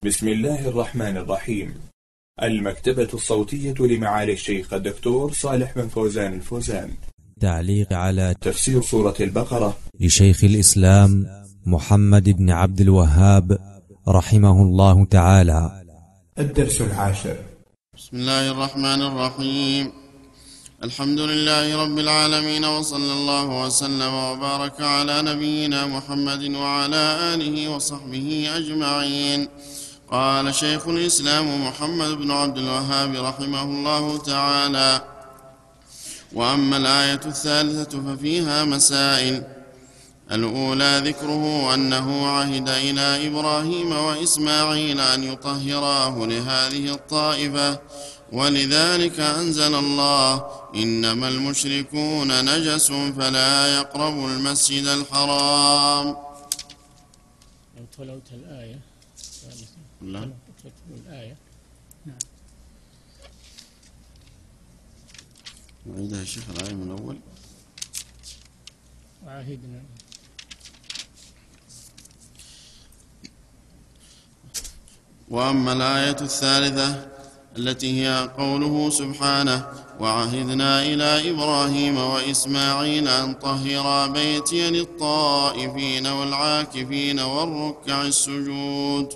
بسم الله الرحمن الرحيم. المكتبة الصوتية لمعالي الشيخ الدكتور صالح بن فوزان الفوزان. تعليق على تفسير سورة البقرة لشيخ الإسلام محمد بن عبد الوهاب رحمه الله تعالى. الدرس 10. بسم الله الرحمن الرحيم. الحمد لله رب العالمين، وصلى الله وسلم وبارك على نبينا محمد وعلى آله وصحبه أجمعين. قال شيخ الإسلام محمد بن عبد الوهاب رحمه الله تعالى: وأما الآية الثالثة ففيها مسائل. الأولى ذكره أنه عهد إلى إبراهيم وإسماعيل أن يطهراه لهذه الطائفة، ولذلك أنزل الله: إنما المشركون نجس فلا يقربوا المسجد الحرام. لو تلوت الآية لا. الآية. نعم. نعيدها يا شيخ الآية من أول. وعهدنا. وأما الآية الثالثة التي هي قوله سبحانه: وعهدنا إلى إبراهيم وإسماعيل أن طهرا بيتي للطائفين والعاكفين والركع السجود.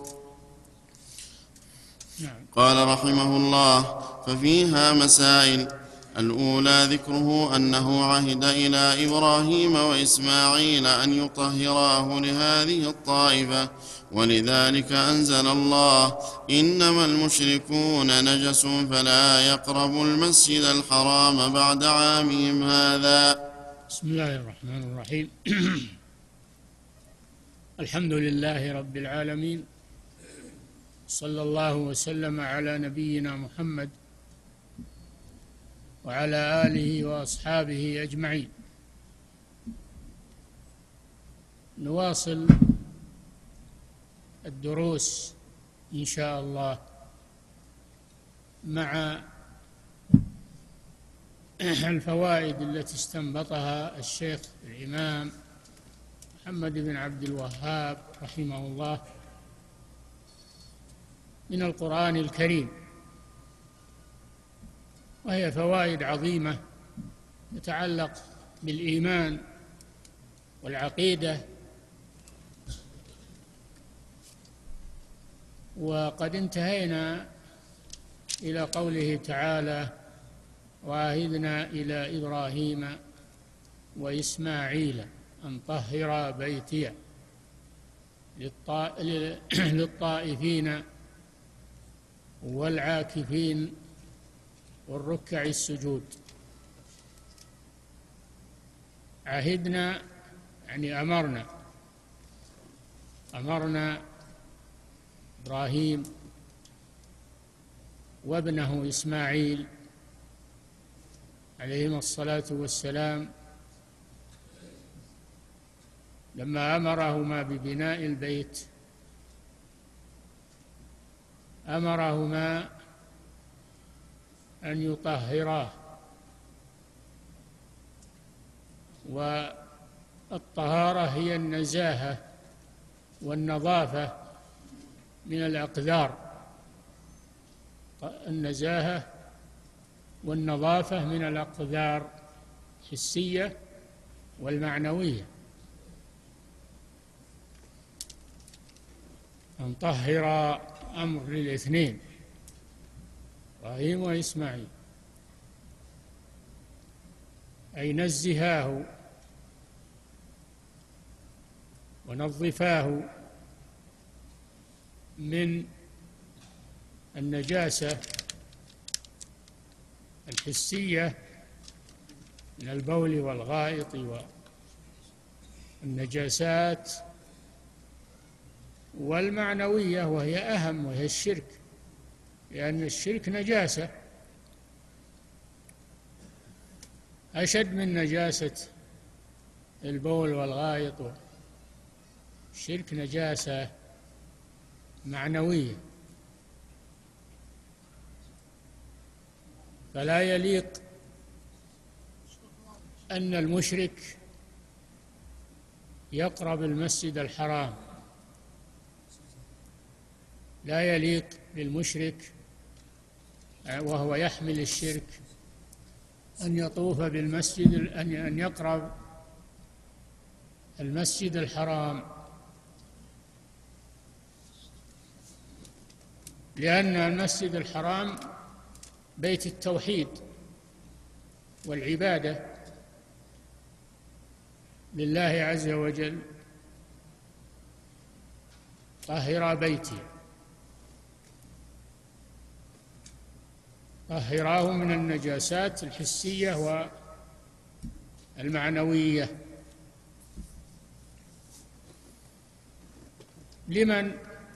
قال رحمه الله: ففيها مسائل. الأولى ذكره أنه عهد إلى إبراهيم وإسماعيل أن يطهراه لهذه الطائفة، ولذلك أنزل الله: إنما المشركون نجس فلا يقربوا المسجد الحرام بعد عامهم هذا. بسم الله الرحمن الرحيم. الحمد لله رب العالمين، صلى الله وسلم على نبينا محمد وعلى آله وأصحابه أجمعين. نواصل الدروس إن شاء الله مع الفوائد التي استنبطها الشيخ الإمام محمد بن عبد الوهاب رحمه الله من القرآن الكريم، وهي فوائد عظيمة تتعلق بالإيمان والعقيدة. وقد انتهينا إلى قوله تعالى: وعهدنا إلى إبراهيم وإسماعيل أن طهرا بيتي للطائفين والعاكفين والركع السجود. عهدنا يعني أمرنا إبراهيم وابنه إسماعيل عليهما الصلاة والسلام لما أمرهما ببناء البيت، أمرهما أن يطهراه. والطهارة هي النزاهة والنظافة من الأقذار، النزاهة والنظافة من الأقذار الحسية والمعنوية. أن طهر أمر للاثنين، إبراهيم وإسماعيل، أي نزهاه ونظفاه من النجاسة الحسية من البول والغائط والنجاسات، والمعنوية وهي أهم، وهي الشرك، لأن الشرك نجاسة أشد من نجاسة البول والغائط. الشرك نجاسة معنوية، فلا يليق أن المشرك يقرب المسجد الحرام لا يليق بالمشرك وهو يحمل الشرك أن يطوف بالمسجد، أن يقرب المسجد الحرام، لأن المسجد الحرام بيت التوحيد والعبادة لله عز وجل. طهر بيتي، طهراه من النجاسات الحسية والمعنوية. لمن؟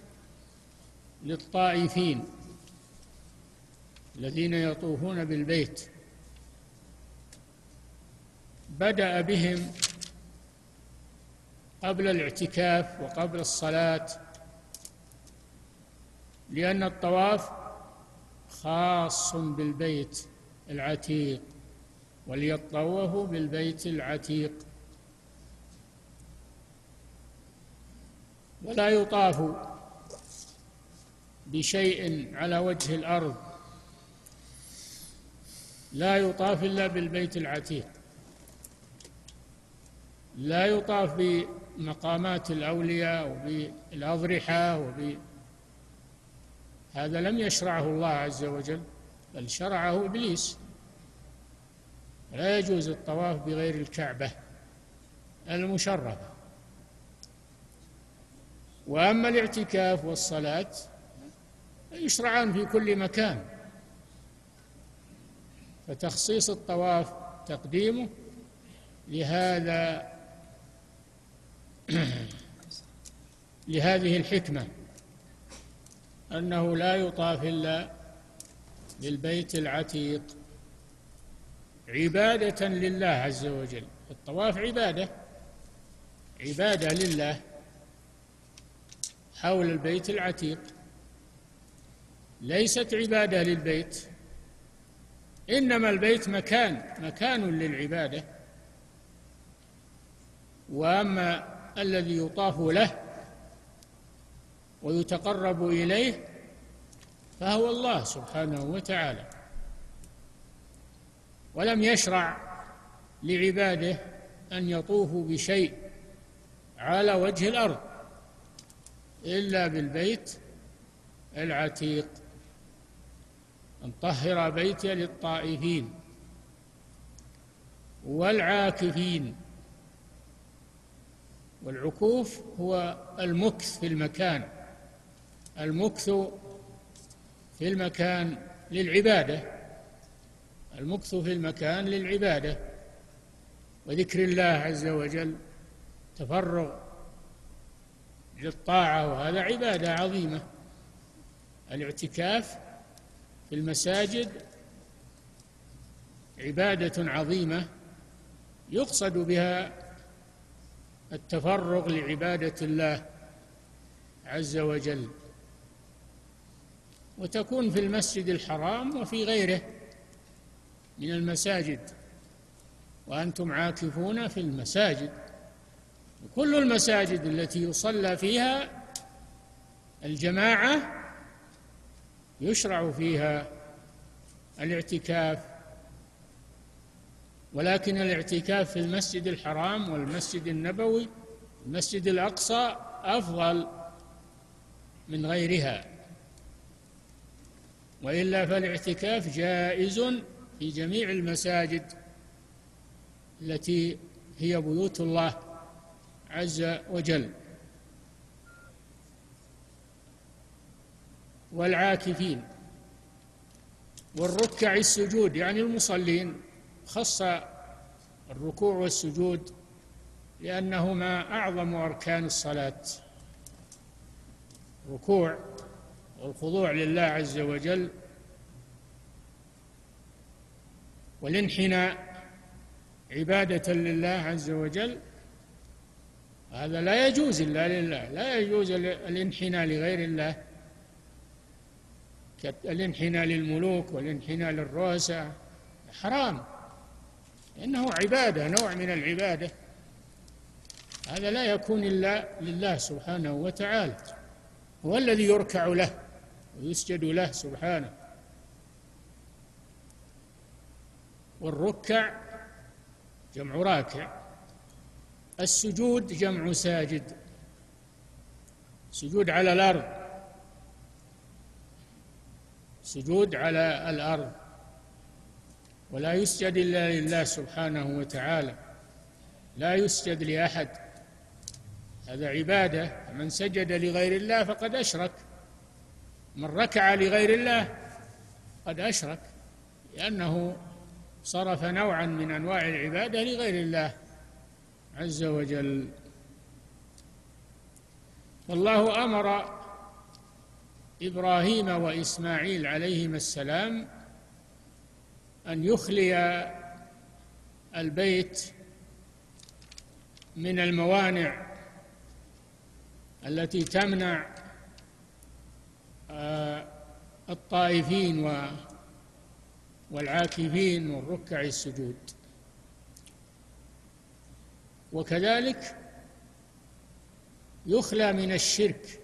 للطائفين الذين يطوفون بالبيت. بدأ بهم قبل الاعتكاف وقبل الصلاة، لأن الطواف خاص بالبيت العتيق، وليطوفوا بالبيت العتيق، ولا يطاف بشيء على وجه الأرض، لا يطاف إلا بالبيت العتيق، لا يطاف بمقامات الأولياء وبالأضرحة هذا لم يشرعه الله عز وجل، بل شرعه إبليس. لا يجوز الطواف بغير الكعبة المشرفة. وأما الاعتكاف والصلاة يشرعان في كل مكان، فتخصيص الطواف تقديمه لهذه الحكمة، أنه لا يطاف إلا بالبيت العتيق عبادة لله عز وجل. الطواف عبادة لله حول البيت العتيق، ليست عبادة للبيت، إنما البيت مكان للعبادة. وأما الذي يطاف له ويتقرب إليه فهو الله سبحانه وتعالى، ولم يشرع لعباده أن يطوفوا بشيء على وجه الأرض إلا بالبيت العتيق. أن طهر بيتي للطائفين والعاكفين. والعكوف هو المكث في المكان، المكث في المكان للعبادة، المكث في المكان للعبادة وذكر الله عز وجل، تفرغ للطاعة، وهذا عبادة عظيمة. الاعتكاف في المساجد عبادة عظيمة يقصد بها التفرغ لعبادة الله عز وجل، وتكون في المسجد الحرام وفي غيره من المساجد، وأنتم عاكفون في المساجد. كل المساجد التي يصلى فيها الجماعة يشرع فيها الاعتكاف، ولكن الاعتكاف في المسجد الحرام والمسجد النبوي المسجد الأقصى أفضل من غيرها، وإلا فالاعتكاف جائز في جميع المساجد التي هي بيوت الله عز وجل. والعاكفين والركع السجود، يعني المصلين، خص الركوع والسجود لأنهما أعظم أركان الصلاة. الركوع والخضوع لله عز وجل والانحناء عبادة لله عز وجل، هذا لا يجوز إلا لله، لا يجوز الانحناء لغير الله، كالانحناء للملوك والانحناء للرؤساء، حرام، إنه عبادة، نوع من هو الذي يركع له ويسجد له سبحانه. والركع جمع راكع، السجود جمع ساجد، سجود على الأرض، سجود على الأرض، ولا يسجد إلا لله سبحانه وتعالى، لا يسجد لأحد، هذا عبادة. من سجد لغير الله فقد أشرك، من ركع لغير الله قد أشرك، لأنه صرف نوعا من أنواع العبادة لغير الله عز وجل. والله أمر إبراهيم وإسماعيل عليهما السلام أن يخلي البيت من الموانع التي تمنع الطائفين والعاكفين والركع السجود. وكذلك يخلى من الشرك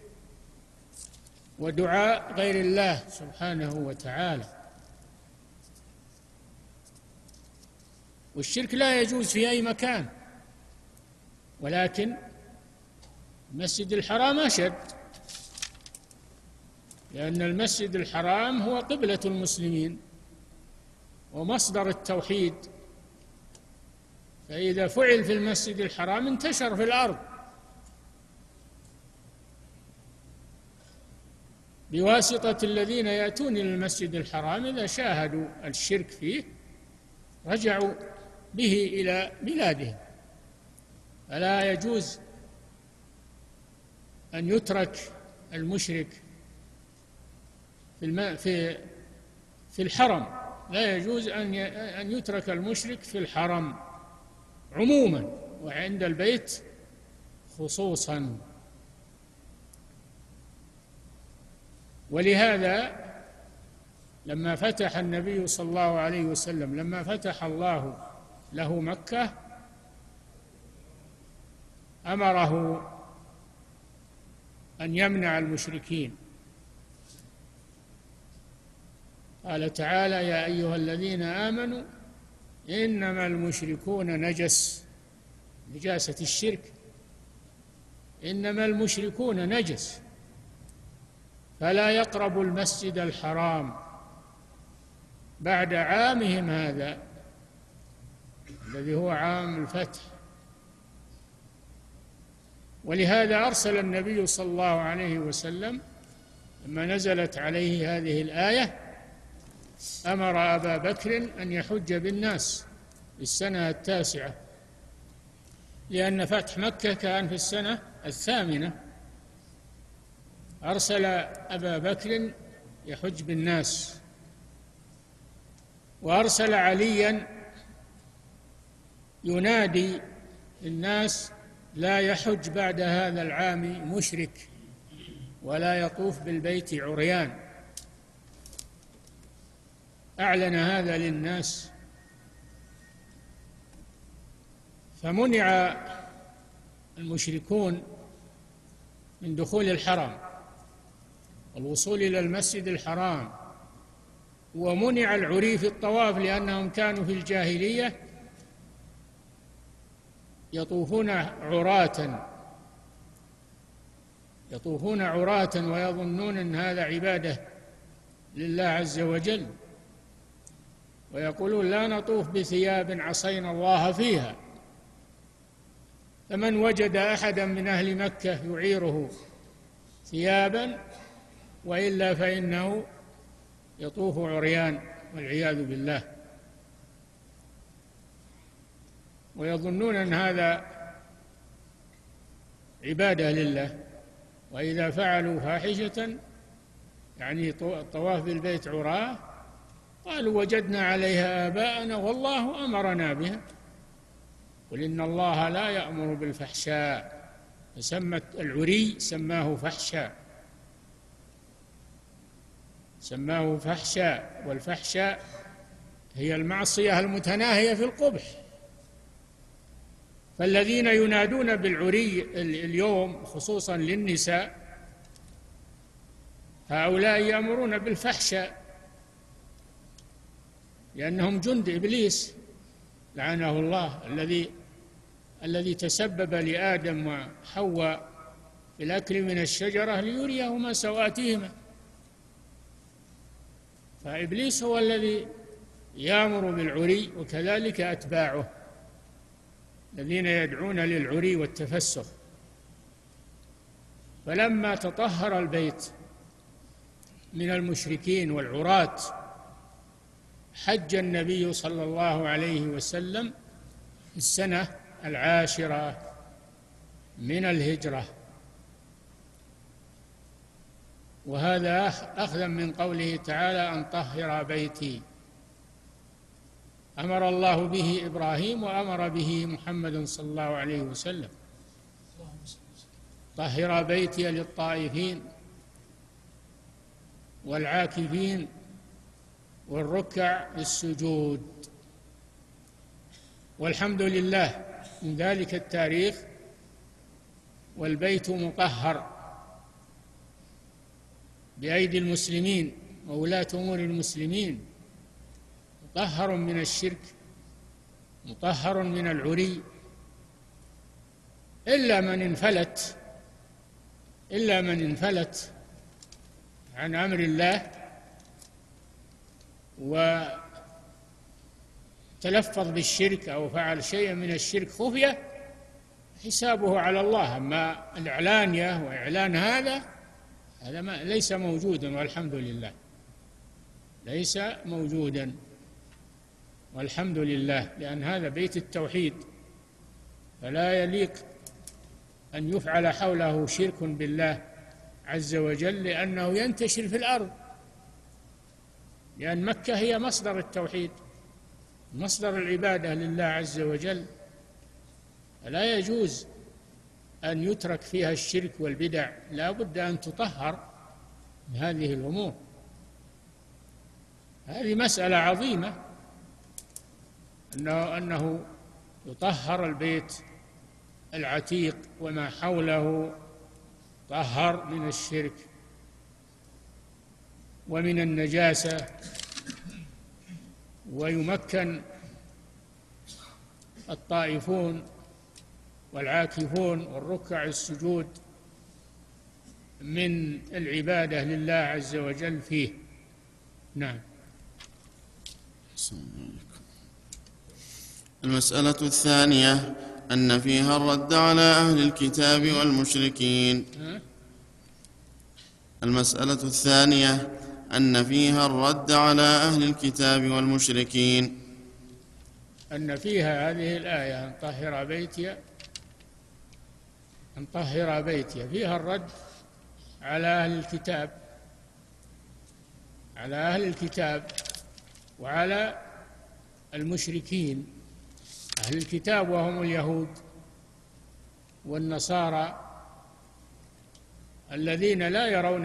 ودعاء غير الله سبحانه وتعالى. والشرك لا يجوز في أي مكان، ولكن المسجد الحرام أشد، لأن المسجد الحرام هو قبلة المسلمين ومصدر التوحيد، فإذا فعل في المسجد الحرام انتشر في الأرض بواسطة الذين يأتون إلى المسجد الحرام، إذا شاهدوا الشرك فيه رجعوا به إلى بلادهم. فلا يجوز أن يترك المشرك في الحرم، لا يجوز أن يترك المشرك في الحرم عموما وعند البيت خصوصا. ولهذا لما فتح النبي صلى الله عليه وسلم، لما فتح الله له مكة، أمره أن يمنع المشركين. قال تعالى: يا أيها الذين آمنوا إنما المشركون نجس، نجاسة الشرك، إنما المشركون نجس فلا يقربوا المسجد الحرام بعد عامهم هذا الذي هو عام الفتح. ولهذا أرسل النبي صلى الله عليه وسلم لما نزلت عليه هذه الآية أمر أبا بكر أن يحج بالناس في السنة 9، لأن فتح مكة كان في السنة 8. أرسل أبا بكر يحج بالناس، وأرسل عليا ينادي الناس: لا يحج بعد هذا العام مشرك ولا يطوف بالبيت عريان. أعلن هذا للناس، فمنع المشركون من دخول الحرم والوصول إلى المسجد الحرام، ومنع العري في الطواف، لأنهم كانوا في الجاهلية يطوفون عراة ويظنون أن هذا عبادة لله عز وجل، ويقولون: لا نطوف بثياب عصينا الله فيها. فمن وجد أحدا من أهل مكة يعيره ثيابا وإلا فإنه يطوف عريان والعياذ بالله، ويظنون أن هذا عبادة لله. وإذا فعلوا فاحشة، يعني الطواف بالبيت عراه، قالوا: وجدنا عليها آباءنا والله أمرنا بها. قل إن الله لا يأمر بالفحشاء، فسمت العري سماه فحشاء، والفحشاء هي المعصية المتناهية في القبح. فالذين ينادون بالعري اليوم خصوصا للنساء هؤلاء يأمرون بالفحشاء لأنهم جند إبليس لعنه الله، الذي تسبب لآدم وحواء في الأكل من الشجرة ليريهما سوآتهما. فإبليس هو الذي يأمر بالعري، وكذلك أتباعه الذين يدعون للعري والتفسخ. فلما تطهر البيت من المشركين والعراة حج النبي صلى الله عليه وسلم في السنة 10 من الهجرة، وهذا أخذا من قوله تعالى أن طهر بيتي. أمر الله به إبراهيم وأمر به محمد صلى الله عليه وسلم: طهر بيتي للطائفين والعاكفين والركع السجود. والحمد لله من ذلك التاريخ والبيت مطهر بأيدي المسلمين وولاة أمور المسلمين، مطهر من الشرك، مطهر من العري، إلا من انفلت عن أمر الله وتلفظ بالشرك أو فعل شيئا من الشرك خفية حسابه على الله. أما الإعلانية وإعلان هذا ليس موجودا، والحمد لله، ليس موجودا والحمد لله، لأن هذا بيت التوحيد، فلا يليق أن يفعل حوله شرك بالله عز وجل، لأنه ينتشر في الأرض، لأن مكة هي مصدر التوحيد، مصدر العبادة لله عز وجل، فلا يجوز أن يترك فيها الشرك والبدع، لا بد أن تطهر من هذه الأمور. هذه مسألة عظيمة، أنه يطهر البيت العتيق وما حوله، طهر من الشرك ومن النجاسة، ويمكن الطائفون والعاكفون والركع السجود من العبادة لله عز وجل فيه. نعم. المسألة الثانية أن فيها الرد على أهل الكتاب والمشركين. المسألة الثانية أن فيها الرد على أهل الكتاب والمشركين. أن فيها هذه الآية أن طهر بيتي فيها الرد على أهل الكتاب وعلى المشركين. أهل الكتاب وهم اليهود والنصارى الذين لا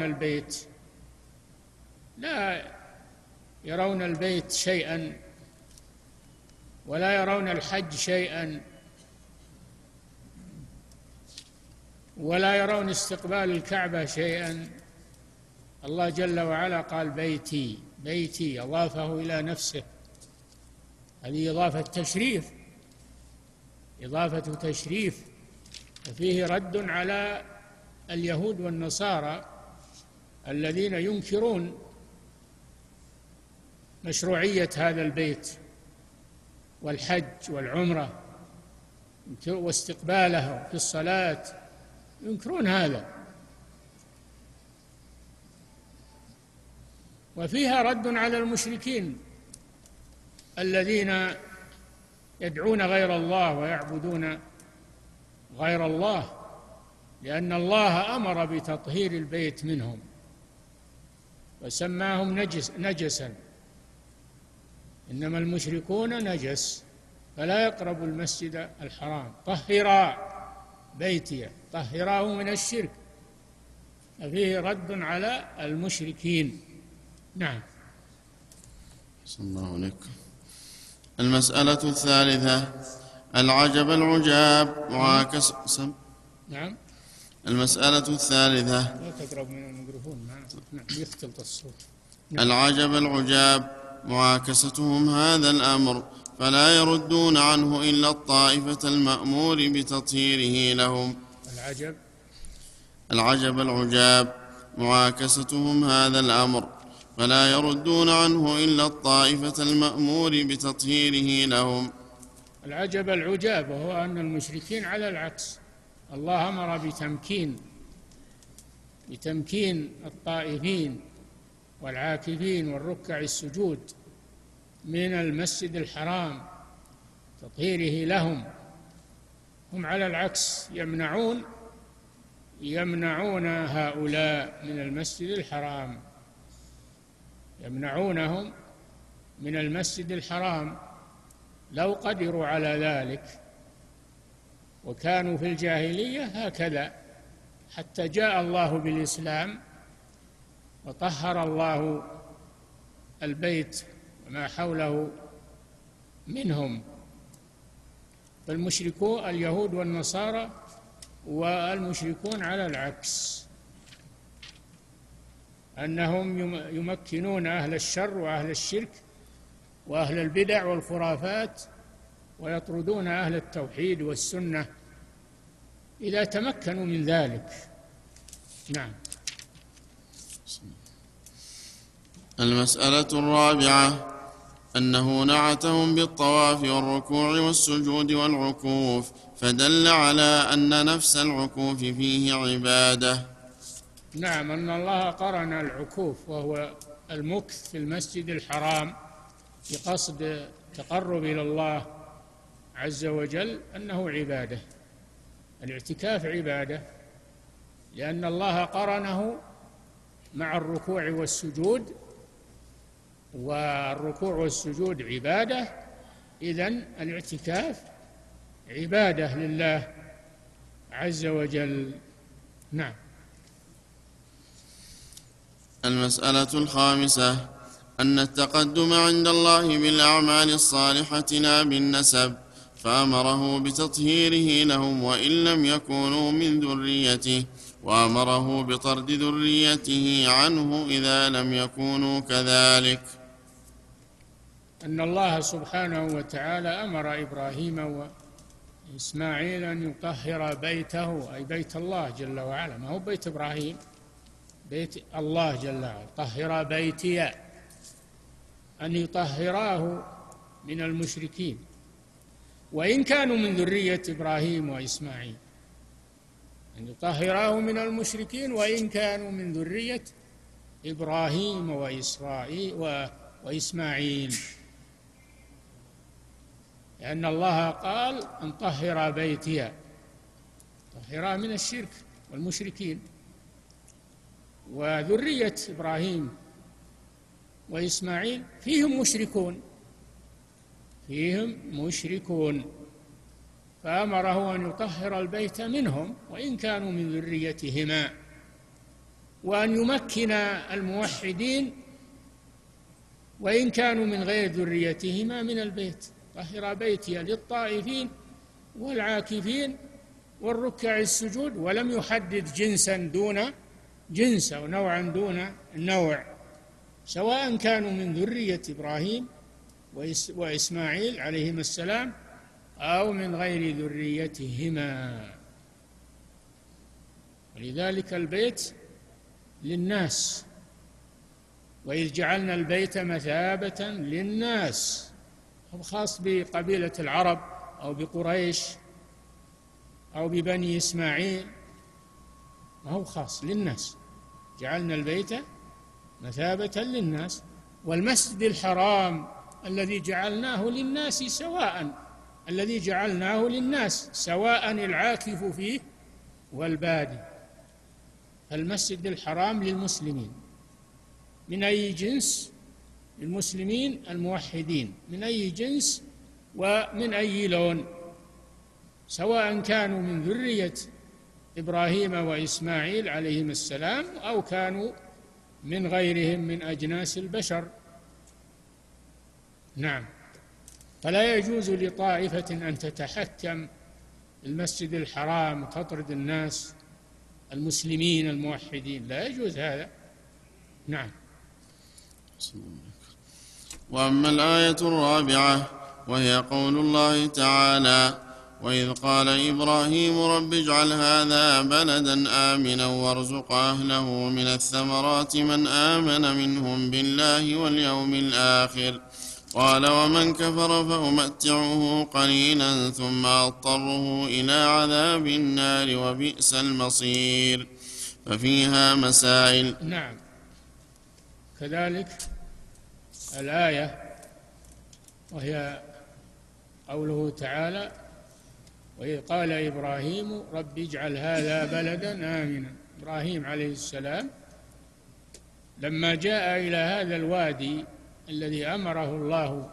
يرون البيت شيئا، ولا يرون الحج شيئا، ولا يرون استقبال الكعبة شيئا. الله جل وعلا قال بيتي، أضافه إلى نفسه، هذه إضافة تشريف، وفيه رد على اليهود والنصارى الذين ينكرون مشروعية هذا البيت والحج والعمرة واستقباله في الصلاة، ينكرون هذا. وفيها رد على المشركين الذين يدعون غير الله ويعبدون غير الله، لأن الله أمر بتطهير البيت منهم وسماهم نجسا، إنما المشركون نجس فلا يقربوا المسجد الحرام. طهرا بيتي، طهراه من الشرك، فيه رد على المشركين. نعم. صلى الله عليكم. المسألة الثالثة العجب العجاب معاكس. نعم. المسألة الثالثة. لا تقرب من الميكروفون، يختلط الصوت. العجب العجاب معاكستهم هذا الأمر، فلا يردون عنه إلا الطائفة المأمور بتطهيره لهم. العجب العجاب معاكستهم هذا الأمر، فلا يردون عنه إلا الطائفة المأمور بتطهيره لهم. العجب العجاب وهو أن المشركين على العكس، الله أمر بتمكين الطائفين والعاكفين والركع السجود من المسجد الحرام، تطهيره لهم. هم على العكس يمنعون هؤلاء من المسجد الحرام، يمنعونهم من المسجد الحرام لو قدروا على ذلك، وكانوا في الجاهلية هكذا، حتى جاء الله بالإسلام وطهر الله البيت وما حوله منهم. فالمشركون اليهود والنصارى والمشركون على العكس، أنهم يمكنون أهل الشر وأهل الشرك وأهل البدع والخرافات، ويطردون أهل التوحيد والسنة إذا تمكنوا من ذلك. نعم. المسألة الرابعة أنه نعتهم بالطواف والركوع والسجود والعكوف، فدل على أن نفس العكوف فيه عبادة. نعم، أن الله قرن العكوف وهو المكث في المسجد الحرام بقصد تقرب إلى الله عز وجل، أنه عبادة. الاعتكاف عبادة، لأن الله قرنه مع الركوع والسجود، والركوع والسجود عبادة، إذن الاعتكاف عبادة لله عز وجل. نعم. المسألة الخامسة أن التقدم عند الله بالأعمال الصالحة لا بالنسب، فأمره بتطهيره لهم وإن لم يكونوا من ذريته، وأمره بطرد ذريته عنه إذا لم يكونوا كذلك. أن الله سبحانه وتعالى أمر إبراهيم وإسماعيل أن يطهر بيته، أي بيت الله جل وعلا، ما هو بيت إبراهيم، بيت الله جل وعلا. طهر بيتي، أن يطهراه من المشركين وإن كانوا من ذرية إبراهيم وإسماعيل، أن يطهراه من المشركين وإن كانوا من ذرية إبراهيم وإسماعيل، لأن الله قال أن طهر بيتي، طهرا من الشرك والمشركين. وذرية إبراهيم وإسماعيل فيهم مشركون، فأمره أن يطهر البيت منهم وإن كانوا من ذريتهما، وأن يمكن الموحدين وإن كانوا من غير ذريتهما من البيت. طهر بيتي للطائفين والعاكفين والركع السجود، ولم يحدد جنسا دون جنس أو نوعا دون نوع، سواء كانوا من ذرية إبراهيم وإسماعيل عليهما السلام أو من غير ذريتهما. ولذلك البيت للناس، وإذ جعلنا البيت مثابة للناس، هو خاص بقبيلة العرب أو بقريش أو ببني إسماعيل، وهو خاص للناس. جعلنا البيت مثابة للناس، والمسجد الحرام الذي جعلناه للناس سواء العاكف فيه والبادي. المسجد الحرام للمسلمين من أي جنس، للمسلمين الموحدين من أي جنس ومن أي لون، سواء كانوا من ذرية إبراهيم وإسماعيل عليهم السلام أو كانوا من غيرهم من أجناس البشر. نعم. فلا يجوز لطائفة أن تتحكم المسجد الحرام وتطرد الناس المسلمين الموحدين، لا يجوز هذا. نعم. وأما الآية الرابعة وهي قول الله تعالى: وإذ قال إبراهيم رب اجعل هذا بلدا آمنا وارزق أهله من الثمرات من آمن منهم بالله واليوم الآخر، قال ومن كفر فأمتعه قليلا ثم أضطره إلى عذاب النار وبئس المصير. ففيها مسائل. نعم. كذلك الآية وهي قوله تعالى: وإذ قال إبراهيم رب اجعل هذا بلدا آمنا. إبراهيم عليه السلام لما جاء إلى هذا الوادي الذي أمره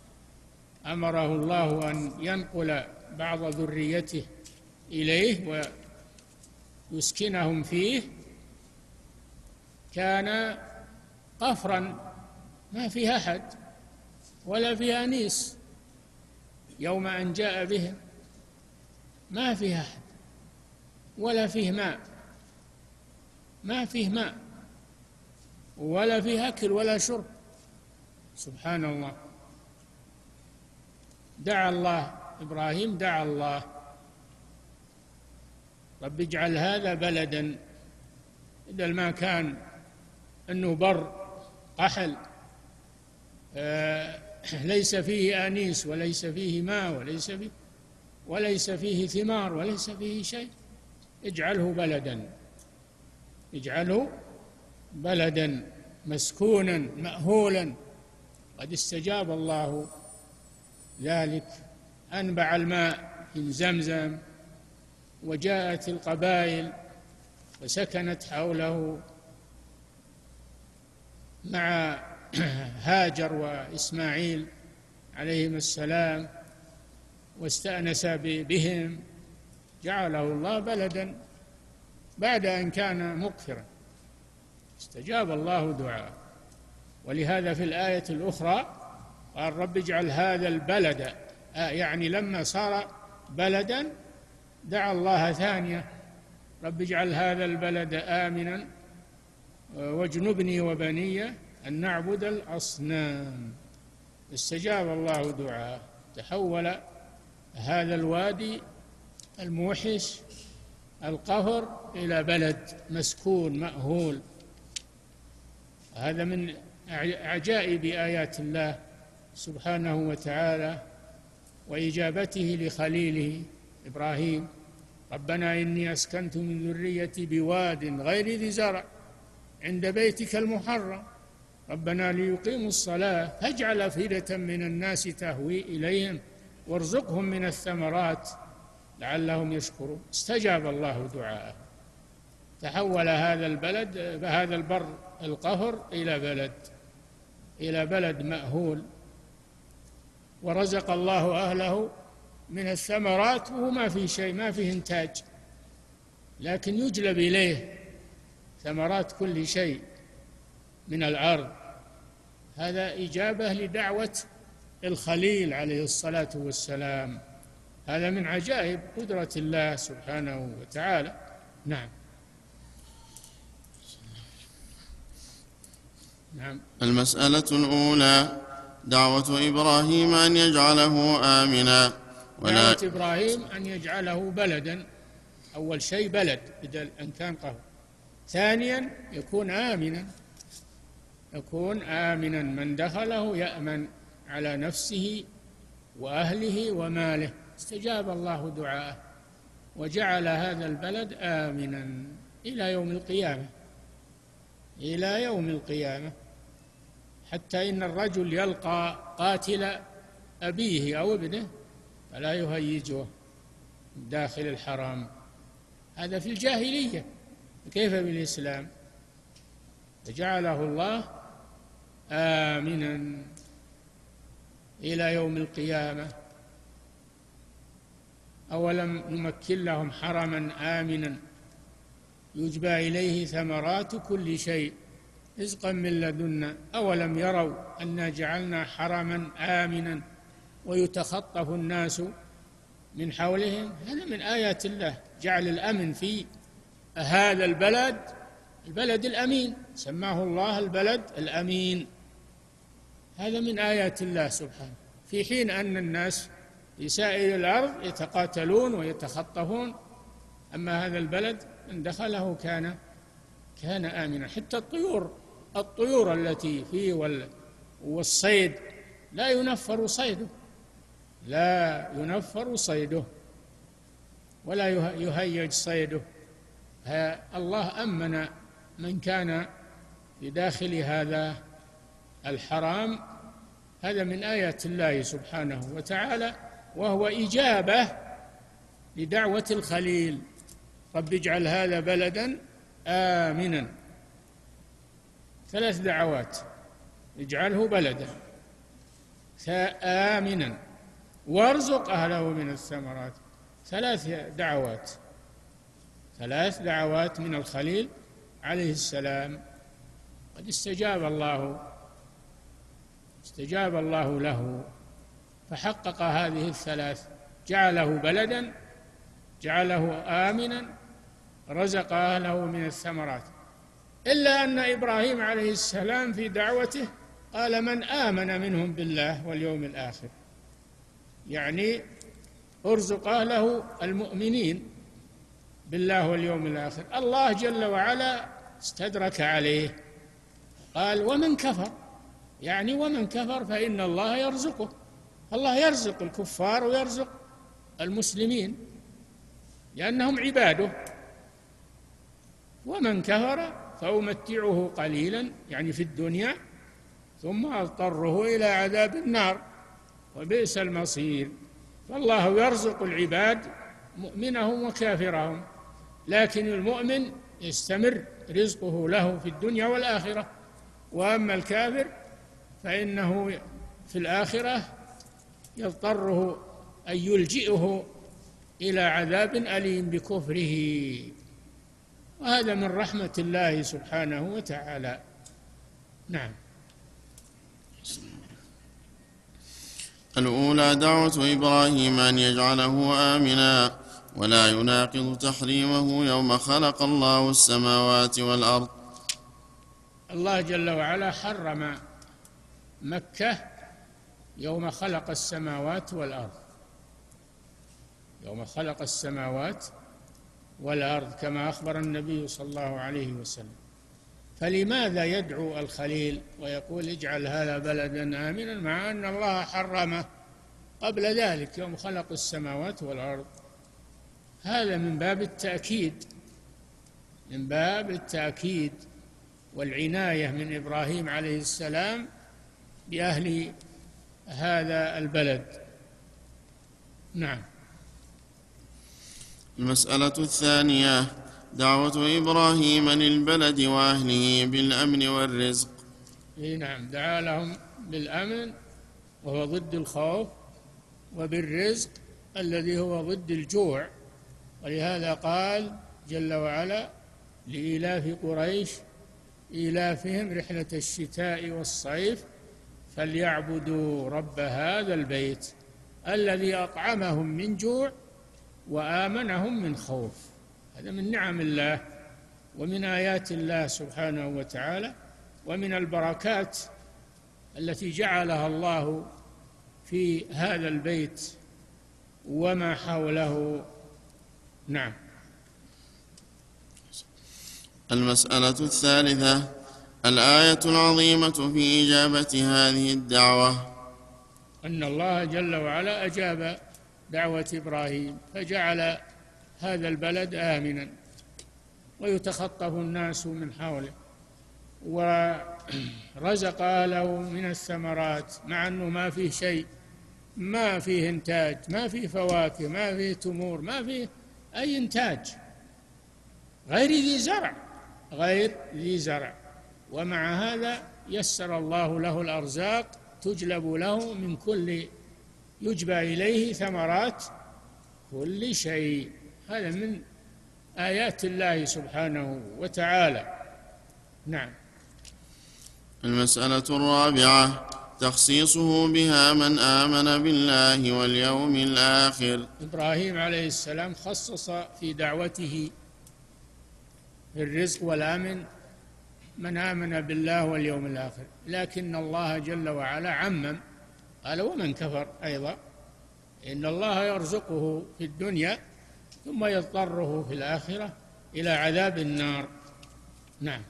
الله أن ينقل بعض ذريته إليه ويسكنهم فيه، كان قفرا ما فيه أحد ولا فيه أنيس. يوم أن جاء بهم ما فيه أحد ولا فيه ماء، ما فيه ماء ولا فيه أكل ولا شرب. سبحان الله. إبراهيم دعا الله: رب اجعل هذا بلدا، إذا الماء كان أنه بر قحل ليس فيه آنيس وليس فيه ماء وليس فيه ثمار وليس فيه شيء، اجعله بلدا مسكونا مأهولا. قد استجاب الله ذلك. أنبع الماء من زمزم، وجاءت القبائل وسكنت حوله مع هاجر وإسماعيل عليهم السلام، واستأنس بهم، جعله الله بلدا بعد أن كان مقفرا. استجاب الله دعاءه. ولهذا في الآية الأخرى قال: رب اجعل هذا البلد، يعني لما صار بلدا دعا الله ثانية: رب اجعل هذا البلد آمنا واجنبني وبني أن نعبد الأصنام. استجاب الله دعاءه. تحول هذا الوادي الموحش القفر إلى بلد مسكون مأهول. هذا من عجائب آيات الله سبحانه وتعالى وإجابته لخليله إبراهيم: ربنا إني أسكنت من ذريتي بواد غير ذي زرع عند بيتك المحرم ربنا ليقيموا الصلاة فاجعل أفئدة من الناس تهوي إليهم وارزقهم من الثمرات لعلهم يشكرون. استجاب الله دعاءه. تحول هذا البر القفر إلى بلد مأهول، ورزق الله أهله من الثمرات وهو ما في شيء، ما فيه إنتاج، لكن يجلب إليه ثمرات كل شيء من الأرض. هذا إجابة لدعوة الخليل عليه الصلاة والسلام. هذا من عجائب قدرة الله سبحانه وتعالى. نعم. المسألة الأولى: دعوة إبراهيم أن يجعله آمنا. دعوة إبراهيم أن يجعله بلدا. أول شيء بلد بدل أن كان قهر. ثانيا يكون آمنا، من دخله يأمن على نفسه وأهله وماله. استجاب الله دعاءه وجعل هذا البلد آمنا إلى يوم القيامة، حتى إن الرجل يلقى قاتل أبيه أو ابنه فلا يهيجه داخل الحرام. هذا في الجاهلية، كيف بالإسلام؟ فجعله الله آمنا إلى يوم القيامة. أولم نمكن لهم حرما آمنا يجبى إليه ثمرات كل شيء رزقا من لدنا أولم يروا أنا جعلنا حرما آمنا ويتخطف الناس من حولهم. هذا من آيات الله، جعل الأمن هذا البلد الأمين، سماه الله البلد الأمين. هذا من آيات الله سبحانه، في حين أن الناس في سائر الأرض يتقاتلون ويتخطفون، أما هذا البلد من دخله كان آمنا. حتى الطيور التي فيه والصيد لا ينفر صيده ولا يهيج صيده. الله أمن من كان في داخل هذا الحرام. هذا من آيات الله سبحانه وتعالى، وهو إجابة لدعوة الخليل: رب اجعل هذا بلدا آمنا. 3 دعوات: اجعله بلدا آمنا، وارزق أهله من الثمرات. 3 دعوات من الخليل عليه السلام. قد استجاب الله له فحقق هذه ال3: جعله بلدا، جعله آمنا، رزق أهله من الثمرات. إلا أن إبراهيم عليه السلام في دعوته قال: من آمن منهم بالله واليوم الآخر، يعني ارزق أهله المؤمنين بالله واليوم الآخر. الله جل وعلا استدرك عليه قال: ومن كفر، يعني ومن كفر فإن الله يرزقه. الله يرزق الكفار ويرزق المسلمين لأنهم عباده. ومن كفر فأمتعه قليلا، يعني في الدنيا، ثم أضطره إلى عذاب النار وبئس المصير. فالله يرزق العباد مؤمنهم وكافرهم، لكن المؤمن يستمر رزقه له في الدنيا والآخرة، وأما الكافر فإنه في الآخرة يضطره أن يلجئه إلى عذاب أليم بكفره. وهذا من رحمة الله سبحانه وتعالى. نعم. الأولى دعوة إبراهيم أن يجعله آمنا، ولا يناقض تحريمه يوم خلق الله السماوات والأرض. الله جل وعلا حرم مكة يوم خلق السماوات والأرض، يوم خلق السماوات والأرض كما أخبر النبي صلى الله عليه وسلم. فلماذا يدعو الخليل ويقول اجعل هذا بلدا آمنا مع أن الله حرمه قبل ذلك يوم خلق السماوات والأرض؟ هذا من باب التأكيد والعناية من إبراهيم عليه السلام بأهل هذا البلد. نعم. المسألة الثانية دعوة إبراهيم للبلد وأهله بالأمن والرزق. نعم، دعا لهم بالأمن وهو ضد الخوف، وبالرزق الذي هو ضد الجوع. ولهذا قال جل وعلا: لإيلاف قريش إيلافهم رحلة الشتاء والصيف فليعبدوا رب هذا البيت الذي أطعمهم من جوع وآمنهم من خوف. هذا من نعم الله ومن آيات الله سبحانه وتعالى، ومن البركات التي جعلها الله في هذا البيت وما حوله. نعم. المسألة الثالثة الآية العظيمة في إجابة هذه الدعوة، أن الله جل وعلا أجاب دعوة إبراهيم فجعل هذا البلد آمنا ويتخطف الناس من حوله، ورزق أهله من الثمرات، مع أنه ما فيه شيء، ما فيه إنتاج، ما فيه فواكه، ما فيه تمور، ما فيه أي إنتاج، غير ذي زرع. ومع هذا يسر الله له الأرزاق تجلب له من كل، يجبى إليه ثمرات كل شيء. هذا من آيات الله سبحانه وتعالى. نعم. المسألة الرابعة تخصيصه بها من آمن بالله واليوم الآخر. إبراهيم عليه السلام خصص في دعوته في الرزق والأمن من آمن بالله واليوم الآخر، لكن الله جل وعلا عمم قال ومن كفر أيضا، إن الله يرزقه في الدنيا ثم يضطره في الآخرة إلى عذاب النار. نعم.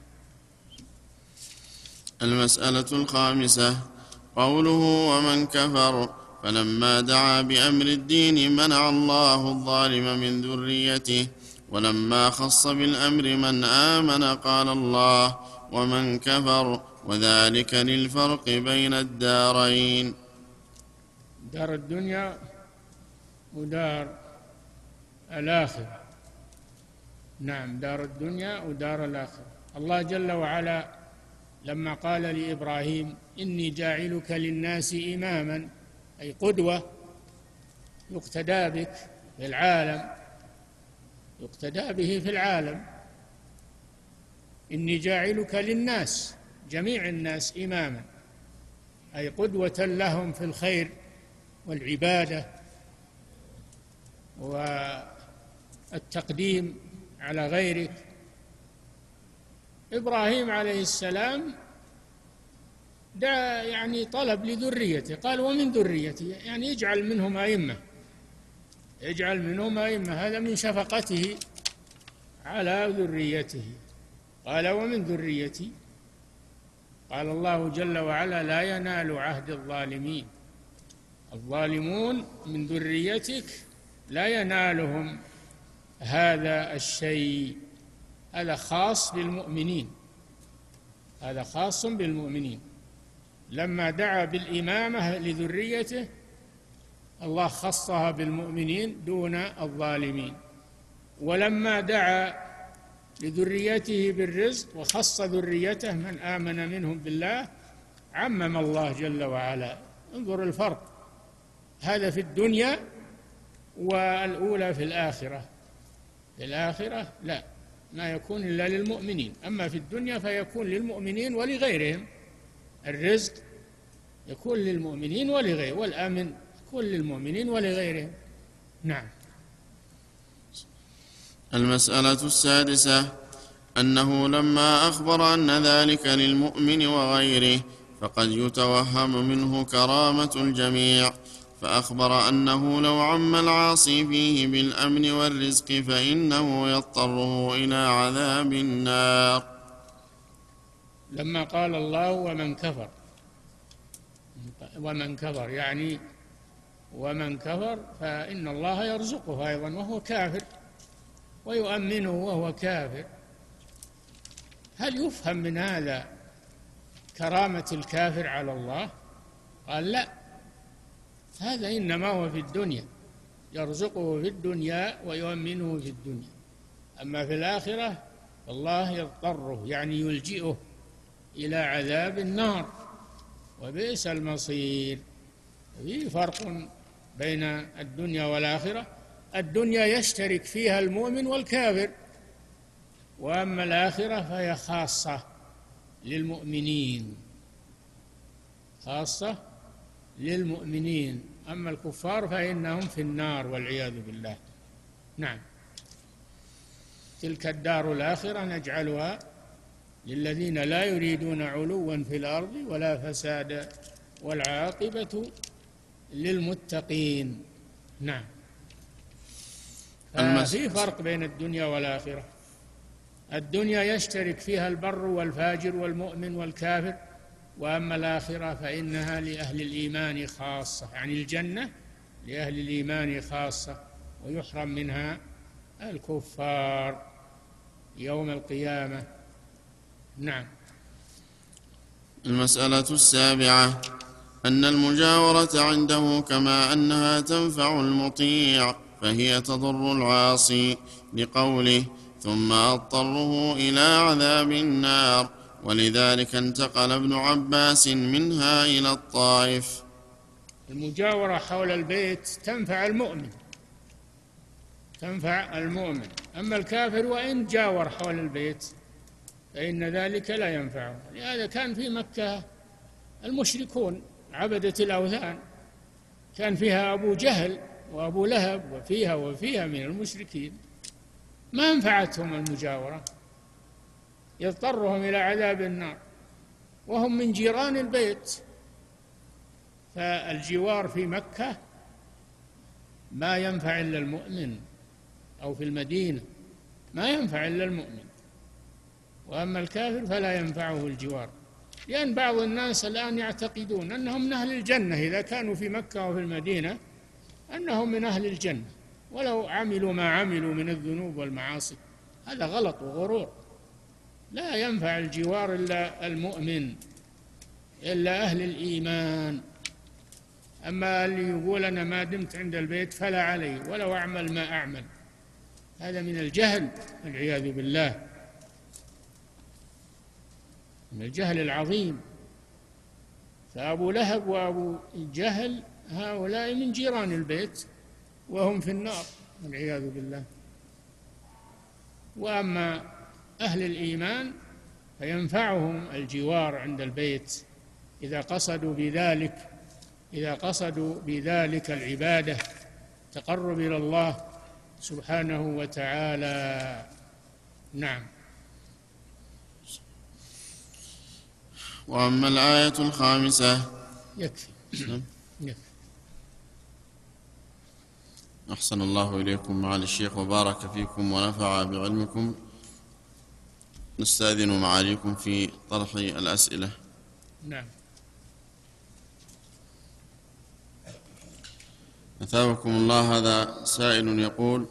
المسألة الخامسة قوله ومن كفر، فلما دعا بأمر الدين منع الله الظالم من ذريته، ولما خص بالأمر من آمن قال الله ومن كفر، وذلك للفرق بين الدارين، دار الدنيا ودار الآخرة. نعم، دار الدنيا ودار الآخرة. الله جل وعلا لما قال لإبراهيم إني جاعلك للناس إماما، أي قدوة يقتدى بك في العالم، يقتدى به في العالم. إني جاعلك للناس جميع الناس إماما، أي قدوة لهم في الخير والعبادة والتقديم على غيرك. إبراهيم عليه السلام دعا يعني طلب لذريته، قال ومن ذريتي، يعني يجعل منهم أئمة، يجعل منهم أئمة، هذا من شفقته على ذريته. قال ومن ذريتي، قال الله جل وعلا لا ينال عهد الظالمين، الظالمون من ذريتك لا ينالهم هذا الشيء، هذا خاص بالمؤمنين، هذا خاص بالمؤمنين. لما دعا بالإمامة لذريته الله خصها بالمؤمنين دون الظالمين، ولما دعا لذريته بالرزق وخص ذريته من آمن منهم بالله عمم الله جل وعلا. انظر الفرق، هذا في الدنيا والأولى في الآخرة. في الآخرة لا، ما يكون إلا للمؤمنين، أما في الدنيا فيكون للمؤمنين ولغيرهم. الرزق يكون للمؤمنين ولغيرهم، والأمن يكون للمؤمنين ولغيرهم. نعم. المسألة السادسة أنه لما أخبر أن ذلك للمؤمن وغيره فقد يتوهم منه كرامة الجميع، فأخبر أنه لو عم العاصي فيه بالأمن والرزق فإنه يضطره إلى عذاب النار. لما قال الله ومن كفر يعني ومن كفر فإن الله يرزقه أيضا وهو كافر ويؤمنه وهو كافر، هل يفهم من هذا كرامة الكافر على الله؟ قال لا، هذا إنما هو في الدنيا، يرزقه في الدنيا ويؤمنه في الدنيا، أما في الآخرة الله يضطره يعني يلجئه إلى عذاب النار وبئس المصير. في فرق بين الدنيا والآخرة، الدنيا يشترك فيها المؤمن والكافر، وأما الآخرة فهي خاصة للمؤمنين، خاصة للمؤمنين، أما الكفار فإنهم في النار والعياذ بالله. نعم. تلك الدار الآخرة نجعلها للذين لا يريدون علوا في الأرض ولا فسادا والعاقبة للمتقين. نعم. في فرق بين الدنيا والآخرة، الدنيا يشترك فيها البر والفاجر والمؤمن والكافر، وأما الآخرة فإنها لأهل الإيمان خاصة، يعني الجنة لأهل الإيمان خاصة، ويحرم منها الكفار يوم القيامة. نعم. المسألة السابعة أن المجاورة عنده كما أنها تنفع المطيع فهي تضر العاصي، لقوله ثم أضطره إلى عذاب النار، ولذلك انتقل ابن عباس منها إلى الطائف. المجاورة حول البيت تنفع المؤمن، تنفع المؤمن، أما الكافر وإن جاور حول البيت فإن ذلك لا ينفعه. لهذا كان في مكة المشركون عبدة الأوثان، كان فيها أبو جهل وأبو لهب وفيها من المشركين، ما انفعتهم المجاورة، يضطرهم إلى عذاب النار وهم من جيران البيت. فالجوار في مكة ما ينفع إلا المؤمن، أو في المدينة ما ينفع إلا المؤمن، وأما الكافر فلا ينفعه الجوار، لأن بعض الناس الآن يعتقدون أنهم من أهل الجنة إذا كانوا في مكة وفي المدينة، أنهم من أهل الجنة ولو عملوا ما عملوا من الذنوب والمعاصي. هذا غلط وغرور. لا ينفع الجوار إلا المؤمن، إلا أهل الإيمان. أما اللي يقول أنا ما دمت عند البيت فلا علي ولو أعمل ما أعمل، هذا من الجهل والعياذ بالله، من الجهل العظيم. فأبو لهب وأبو جهل هؤلاء من جيران البيت وهم في النار والعياذ بالله. وأما أهل الإيمان فينفعهم الجوار عند البيت إذا قصدوا بذلك العبادة، تقرب إلى الله سبحانه وتعالى. نعم. وأما الآية الخامسة. يكفي. أحسن الله إليكم معالي الشيخ وبارك فيكم ونفع بعلمكم. نستأذن معاليكم في طرح الأسئلة. نعم. أثابكم الله. هذا سائل يقول: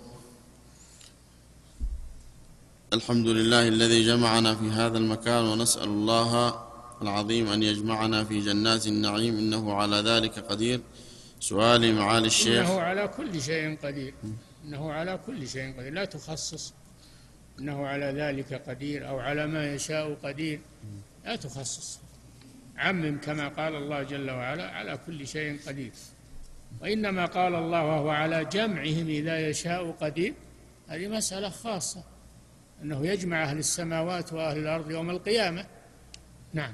الحمد لله الذي جمعنا في هذا المكان، ونسأل الله العظيم أن يجمعنا في جنات النعيم، إنه على ذلك قدير. سؤالي معالي الشيخ. إنه على كل شيء قدير، إنه على كل شيء قدير، لا تخصص إنه على ذلك قدير أو على ما يشاء قدير، لا تخصص، عمم كما قال الله جل وعلا على كل شيء قدير. وإنما قال الله وهو على جمعهم إذا يشاء قدير، هذه مسألة خاصة، أنه يجمع أهل السماوات وأهل الأرض يوم القيامة. نعم.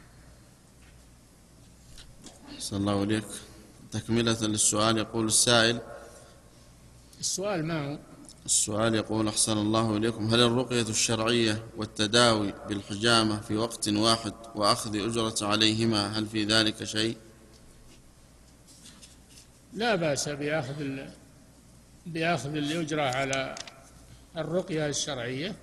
أحسن الله إليك. تكملة للسؤال يقول السائل: السؤال ما هو؟ السؤال يقول: أحسن الله إليكم، هل الرقية الشرعية والتداوي بالحجامة في وقت واحد وأخذ أجرة عليهما، هل في ذلك شيء؟ لا بأس بأخذ الأجرة على الرقية الشرعية،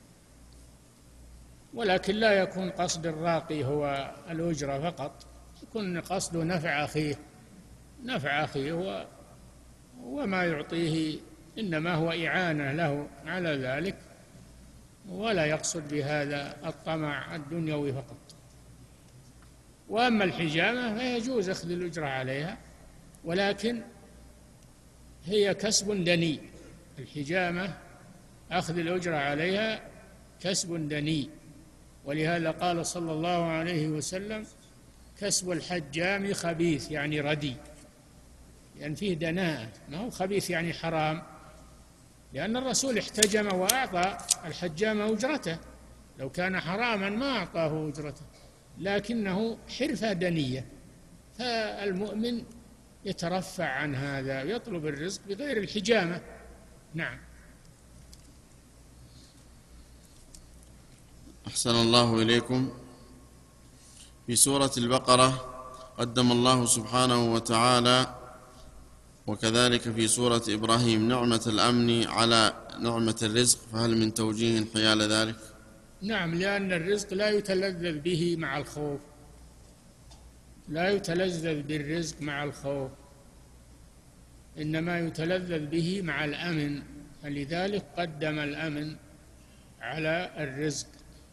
ولكن لا يكون قصد الراقي هو الأجرة فقط، يكون قصده نفع أخيه وما يعطيه إنما هو إعانة له على ذلك، ولا يقصد بهذا الطمع الدنيوي فقط. وأما الحجامة فيجوز أخذ الأجرة عليها، ولكن هي كسب دني. الحجامة أخذ الأجرة عليها كسب دني، ولهذا قال صلى الله عليه وسلم: كسب الحجام خبيث، يعني ردي، لأن فيه دناءة، ما هو خبيث يعني حرام، لأن الرسول احتجم وأعطى الحجام أجرته، لو كان حراما ما أعطاه أجرته، لكنه حرفة دنية، فالمؤمن يترفع عن هذا ويطلب الرزق بغير الحجامة. نعم. أحسن الله إليكم. في سورة البقرة قدم الله سبحانه وتعالى وكذلك في سورة إبراهيم نعمة الأمن على نعمة الرزق، فهل من توجيه حيال ذلك؟ نعم، لأن الرزق لا يتلذذ به مع الخوف، لا يتلذذ بالرزق مع الخوف، إنما يتلذذ به مع الأمن، فلذلك قدم الأمن على الرزق.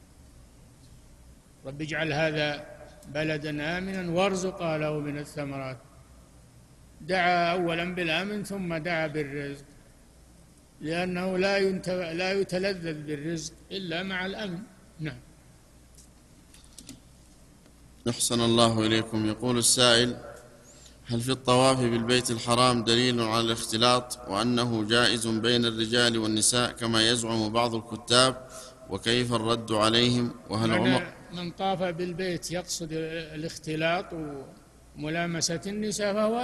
رب اجعل هذا بلدا آمنا وارزق أهله من الثمرات، دعا أولا بالأمن ثم دعا بالرزق، لأنه لا يتلذذ بالرزق إلا مع الأمن. نعم. أحسن الله إليكم. يقول السائل: هل في الطواف بالبيت الحرام دليل على الاختلاط وأنه جائز بين الرجال والنساء كما يزعم بعض الكتاب، وكيف الرد عليهم؟ وهل من طاف بالبيت يقصد الاختلاط وملامسة النساء فهو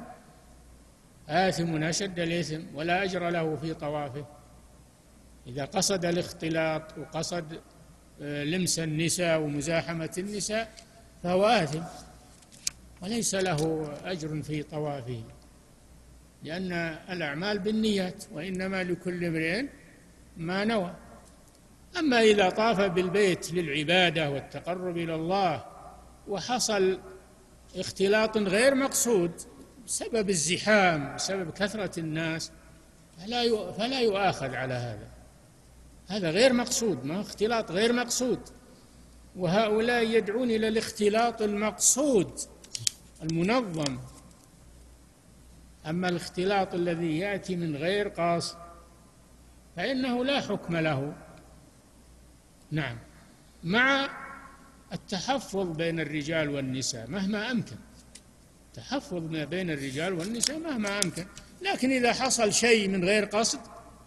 آثم أشد الإثم، ولا أجر له في طوافه. إذا قصد الاختلاط وقصد لمس النساء ومزاحمة النساء فهو آثم وليس له أجر في طوافه، لأن الأعمال بالنيات وإنما لكل امرئ ما نوى. أما إذا طاف بالبيت للعبادة والتقرب إلى الله وحصل اختلاط غير مقصود بسبب الزحام بسبب كثرة الناس فلا يؤاخذ على هذا. هذا غير مقصود، ما اختلاط غير مقصود، وهؤلاء يدعون إلى الاختلاط المقصود المنظم. أما الاختلاط الذي يأتي من غير قصد فإنه لا حكم له. نعم، مع التحفظ بين الرجال والنساء مهما أمكن، تحفظ بين الرجال والنساء مهما أمكن، لكن إذا حصل شيء من غير قصد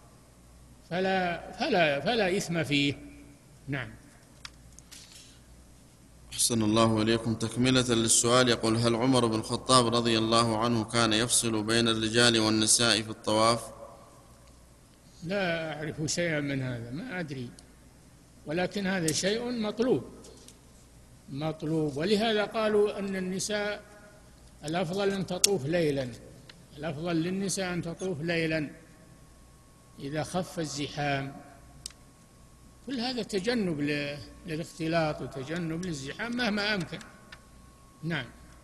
فلا إثم فيه. نعم. أحسن الله إليكم. تكملة للسؤال يقول: هل عمر بن الخطاب رضي الله عنه كان يفصل بين الرجال والنساء في الطواف؟ لا أعرف شيئا من هذا، ما أدري، ولكن هذا شيء مطلوب، ولهذا قالوا أن النساء الأفضل أن تطوف ليلا، الأفضل للنساء أن تطوف ليلا إذا خف الزحام. كل هذا تجنب للاختلاط وتجنب للزحام مهما أمكن. نعم.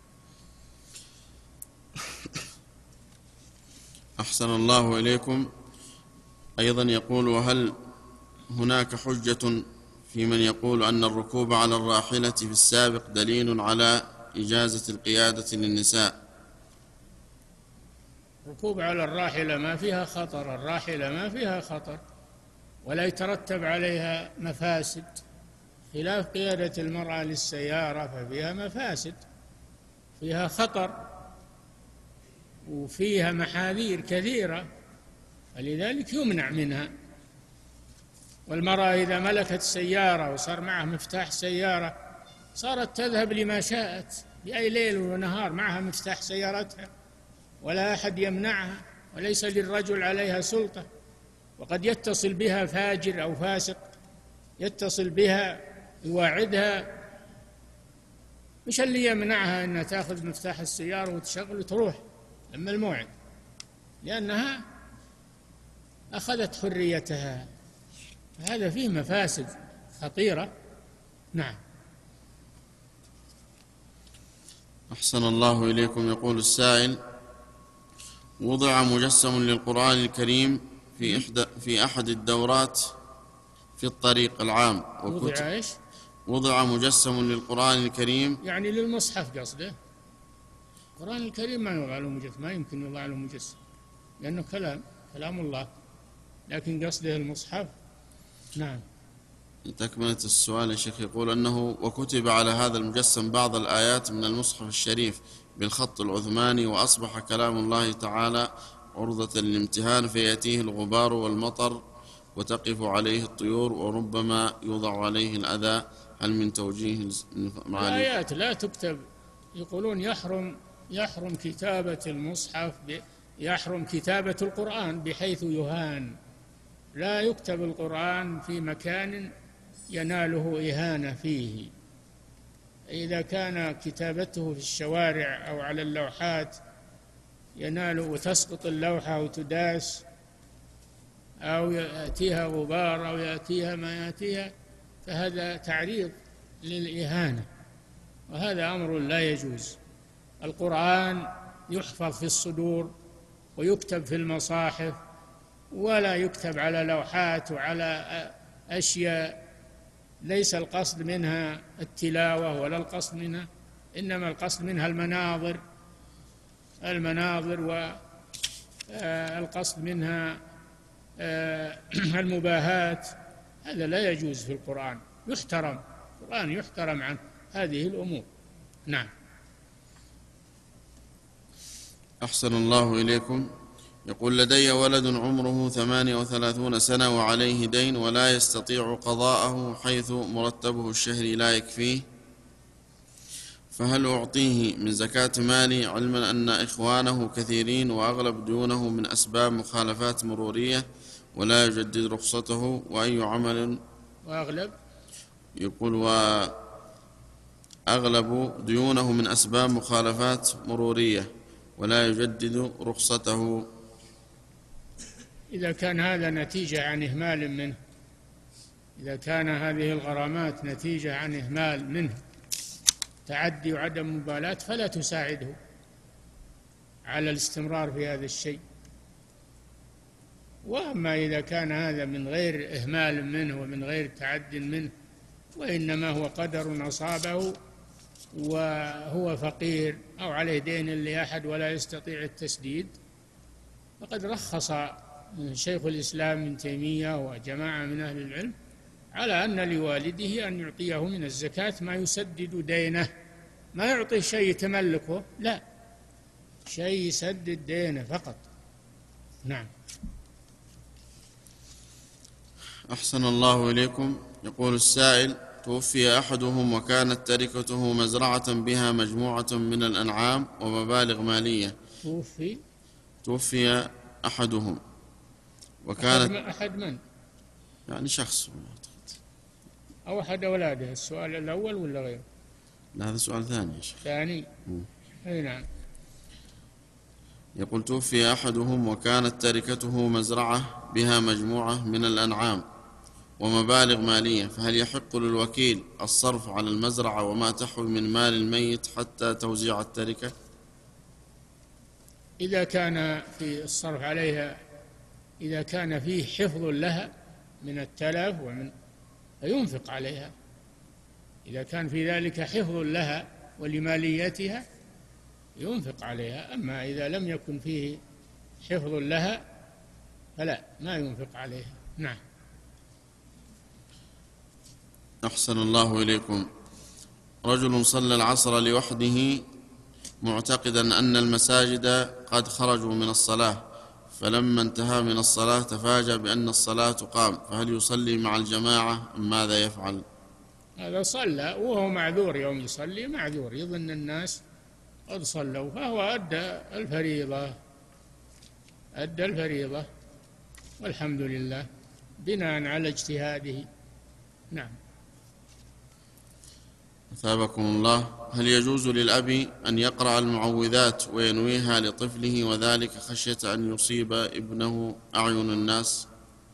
أحسن الله إليكم. أيضا يقول: وهل هناك حجة في من يقول أن الركوب على الراحلة في السابق دليل على إجازة القيادة للنساء؟ الركوب على الراحلة ما فيها خطر، الراحلة ما فيها خطر ولا يترتب عليها مفاسد، خلاف قيادة المرأة للسيارة ففيها مفاسد، فيها خطر وفيها محاذير كثيرة، فلذلك يمنع منها. والمرأة إذا ملكت سيارة وصار معها مفتاح سيارة صارت تذهب لما شاءت بأي ليل ونهار، معها مفتاح سيارتها ولا أحد يمنعها، وليس للرجل عليها سلطة. وقد يتصل بها فاجر أو فاسق، يتصل بها يواعدها، مش اللي يمنعها أنها تأخذ مفتاح السيارة وتشغل وتروح لما الموعد، لأنها أخذت حريتها. هذا فيه مفاسد خطيرة. نعم. أحسن الله إليكم. يقول السائل: وضع مجسم للقرآن الكريم في أحد الدورات في الطريق العام. وضع إيش؟ وضع مجسم للقرآن الكريم، يعني للمصحف قصده. القرآن الكريم ما يوضع له مجسم، ما يمكن يوضع له مجسم لأنه كلام الله، لكن قصده المصحف. نعم. تكملة السؤال يا شيخ يقول أنه: وكتب على هذا المجسم بعض الآيات من المصحف الشريف بالخط العثماني، وأصبح كلام الله تعالى عرضة للامتهان، فيأتيه الغبار والمطر وتقف عليه الطيور وربما يوضع عليه الأذى. هل من توجيه الآيات لا تكتب؟ يقولون يحرم كتابة المصحف، يحرم كتابة القرآن بحيث يهان، لا يكتب القرآن في مكان يناله إهانة فيه. إذا كان كتابته في الشوارع أو على اللوحات ينال وتسقط اللوحة وتداس أو يأتيها غبار أو يأتيها ما يأتيها، فهذا تعريض للإهانة، وهذا أمر لا يجوز. القرآن يحفظ في الصدور ويكتب في المصاحف، ولا يكتب على لوحات وعلى أشياء ليس القصد منها التلاوة ولا القصد منها، إنما القصد منها المناظر والقصد منها المباهات. هذا لا يجوز في القرآن، القرآن يحترم عن هذه الأمور. نعم. أحسن الله إليكم. يقول: لدي ولد عمره 38 سنة وعليه دين ولا يستطيع قضاءه حيث مرتبه الشهري لا يكفيه، فهل أعطيه من زكاة مالي علما أن إخوانه كثيرين وأغلب ديونه من أسباب مخالفات مرورية ولا يجدد رخصته؟ وأي عمل يقول وأغلب ديونه من أسباب مخالفات مرورية ولا يجدد رخصته. إذا كان هذا نتيجة عن إهمال منه، إذا كان هذه الغرامات نتيجة عن إهمال منه، تعدي وعدم مبالاة، فلا تساعده على الاستمرار في هذا الشيء. وأما إذا كان هذا من غير إهمال منه ومن غير تعد منه، وإنما هو قدر أصابه وهو فقير أو عليه دين لأحد ولا يستطيع التسديد، فقد رخص شيخ الإسلام ابن تيمية وجماعة من أهل العلم على أن لوالده أن يعطيه من الزكاة ما يسدد دينه، ما يعطي شيء يتملكه، لا، شيء يسدد دينه فقط. نعم. أحسن الله إليكم. يقول السائل: توفي أحدهم وكانت تركته مزرعة بها مجموعة من الأنعام ومبالغ مالية. توفي أحدهم وكانت أحد من؟ يعني شخص أو أحد أولاده. السؤال الأول ولا غيره؟ لا، هذا سؤال ثاني يا شيخ. ثاني. أي نعم. يقول: توفي أحدهم وكانت تركته مزرعة بها مجموعة من الأنعام ومبالغ مالية، فهل يحق للوكيل الصرف على المزرعة وما تحوي من مال الميت حتى توزيع التركة؟ إذا كان في الصرف عليها، إذا كان فيه حفظ لها من التلف فينفق عليها. إذا كان في ذلك حفظ لها ولماليتها ينفق عليها. أما إذا لم يكن فيه حفظ لها فلا، ما ينفق عليها. نعم. أحسن الله إليكم. رجل صلى العصر لوحده معتقدا أن المساجد قد خرجوا من الصلاة، فلما انتهى من الصلاة تفاجأ بأن الصلاة تقام، فهل يصلي مع الجماعة أم ماذا يفعل؟ هذا صلى وهو معذور، يوم يصلي معذور، يظن الناس قد صلوا، فهو أدى الفريضة والحمد لله بناء على اجتهاده. نعم. أثابكم الله. هل يجوز للأب أن يقرأ المعوذات وينويها لطفله وذلك خشية أن يصيب ابنه أعين الناس؟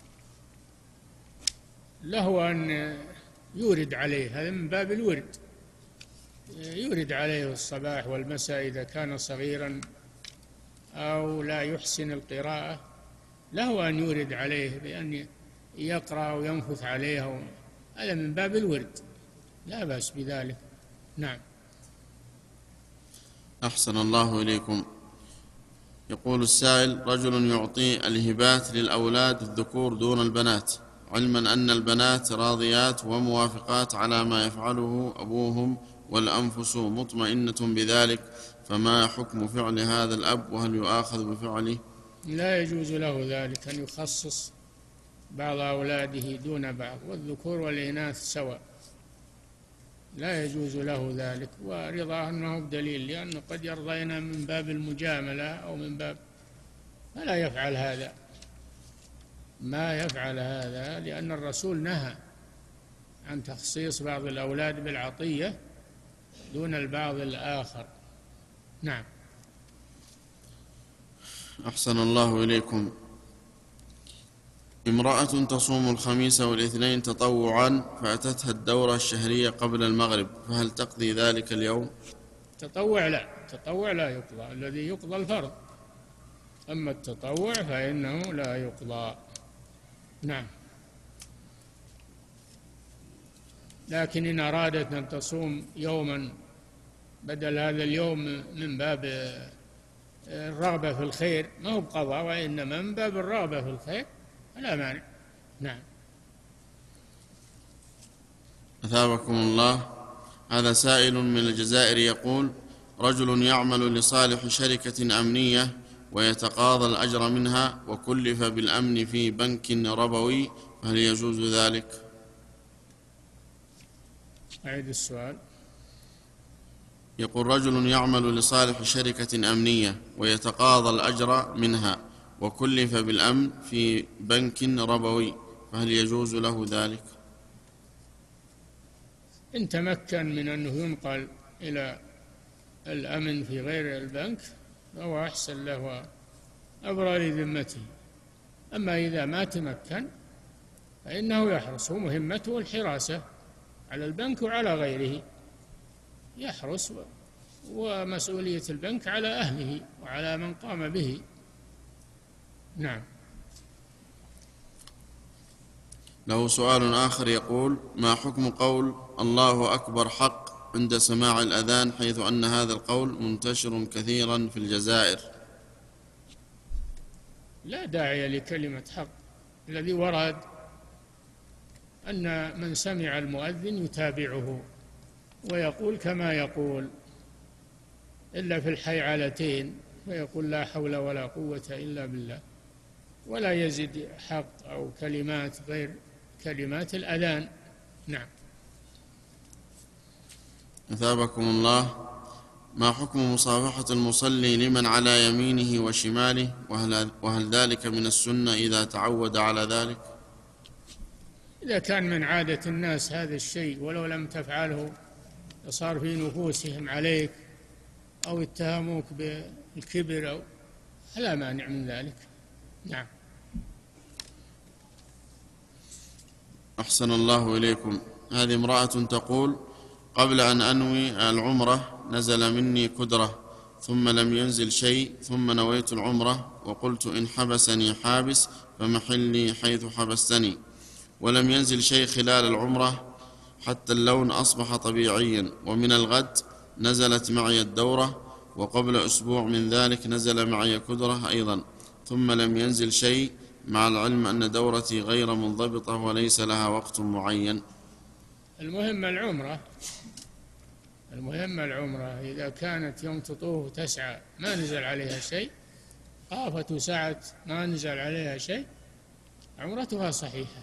له أن يورد عليه، هذا من باب الورد، يورد عليه الصباح والمساء إذا كان صغيرا أو لا يحسن القراءة، له أن يورد عليه بأن يقرأ وينفث عليه، هذا من باب الورد، لا بأس بذلك. نعم. أحسن الله إليكم. يقول السائل: رجل يعطي الهبات للأولاد الذكور دون البنات، علما أن البنات راضيات وموافقات على ما يفعله أبوهم والأنفس مطمئنة بذلك، فما حكم فعل هذا الأب وهل يؤاخذ بفعله؟ لا يجوز له ذلك، أن يخصص بعض أولاده دون بعض، والذكور والإناث سواء، لا يجوز له ذلك. ورضاه أنه بدليل، لأنه قد يرضين من باب المجاملة أو من باب، فلا يفعل هذا، ما يفعل هذا، لأن الرسول نهى عن تخصيص بعض الأولاد بالعطية دون البعض الآخر. نعم. أحسن الله إليكم. امرأة تصوم الخميس والاثنين تطوعا فأتتها الدورة الشهرية قبل المغرب، فهل تقضي ذلك اليوم؟ التطوع لا يقضى، الذي يقضى الفرض، أما التطوع فإنه لا يقضى. نعم. لكن إن أرادت أن تصوم يوما بدل هذا اليوم من باب الرغبة في الخير، ما هو بقضاء وإنما من باب الرغبة في الخير، فلا مانع. نعم. أثابكم الله. هذا سائل من الجزائر يقول: رجل يعمل لصالح شركة أمنية ويتقاضى الأجر منها وكلف بالأمن في بنك ربوي، هل يجوز ذلك؟ أعيد السؤال. يقول: رجل يعمل لصالح شركة أمنية ويتقاضى الأجر منها وكلف بالأمن في بنك ربوي، فهل يجوز له ذلك؟ إن تمكن من أنه ينقل إلى الأمن في غير البنك فهو أحسن له وأبرأ لذمته. أما إذا ما تمكن فإنه يحرس، ومهمته الحراسة على البنك وعلى غيره، يحرس، ومسؤولية البنك على أهله وعلى من قام به. نعم. له سؤال آخر يقول: ما حكم قول الله أكبر حق عند سماع الأذان، حيث أن هذا القول منتشر كثيرا في الجزائر؟ لا داعي لكلمة حق. الذي ورد أن من سمع المؤذن يتابعه ويقول كما يقول، إلا في الحيعلتين ويقول لا حول ولا قوة إلا بالله، ولا يزد حق أو كلمات غير كلمات الأذان. نعم. أثابكم الله، ما حكم مصافحة المصلي لمن على يمينه وشماله، وهل ذلك من السنة إذا تعود على ذلك؟ إذا كان من عادة الناس هذا الشيء ولو لم تفعله صار في نفوسهم عليك أو اتهموك بالكبر أو لا مانع من ذلك. نعم. أحسن الله إليكم. هذه امرأة تقول: قبل أن أنوي العمرة نزل مني كدرة، ثم لم ينزل شيء، ثم نويت العمرة وقلت إن حبسني حابس فمحلي حيث حبستني، ولم ينزل شيء خلال العمرة حتى اللون أصبح طبيعيا، ومن الغد نزلت معي الدورة، وقبل أسبوع من ذلك نزل معي كدرة أيضا، ثم لم ينزل شيء، مع العلم أن دورتي غير منضبطة وليس لها وقت معين. المهم العمرة إذا كانت يوم تطوف تسعى ما نزل عليها شيء، طافت وسعت ما نزل عليها شيء، عمرتها صحيحة،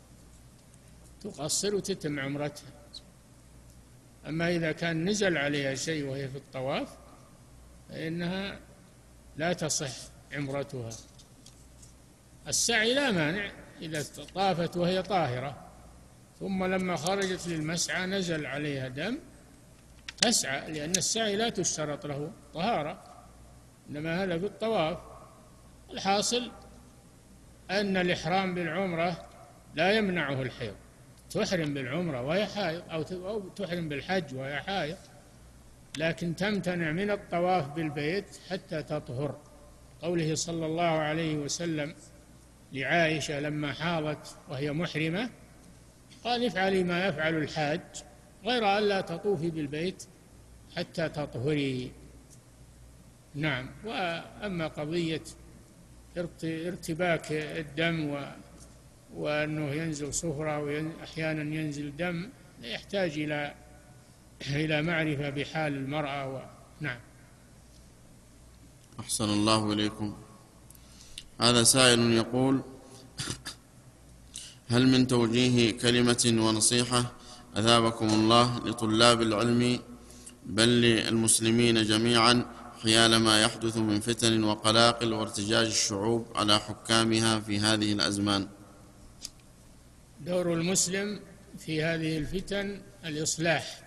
تقصر وتتم عمرتها. أما إذا كان نزل عليها شيء وهي في الطواف فإنها لا تصح عمرتها. السعي لا مانع إذا طافت وهي طاهرة ثم لما خرجت للمسعى نزل عليها دم تسعى، لأن السعي لا تشترط له طهارة، إنما هذا في الطواف. الحاصل أن الإحرام بالعمرة لا يمنعه الحيض، تحرم بالعمرة وهي حائض أو تحرم بالحج وهي حائض، لكن تمتنع من الطواف بالبيت حتى تطهر. قوله صلى الله عليه وسلم لعائشة لما حاضت وهي محرمة قال: افعلي ما يفعل الحاج غير أن لا تطوفي بالبيت حتى تطهري. نعم. وأما قضية ارتباك الدم وأنه ينزل صفرة وأحيانا ينزل دم يحتاج إلى معرفة بحال المرأة. نعم. أحسن الله إليكم. هذا سائل يقول: هل من توجيه كلمة ونصيحة أثابكم الله لطلاب العلم بل للمسلمين جميعا حيال ما يحدث من فتن وقلاقل وارتجاج الشعوب على حكامها في هذه الأزمان؟ دور المسلم في هذه الفتن الإصلاح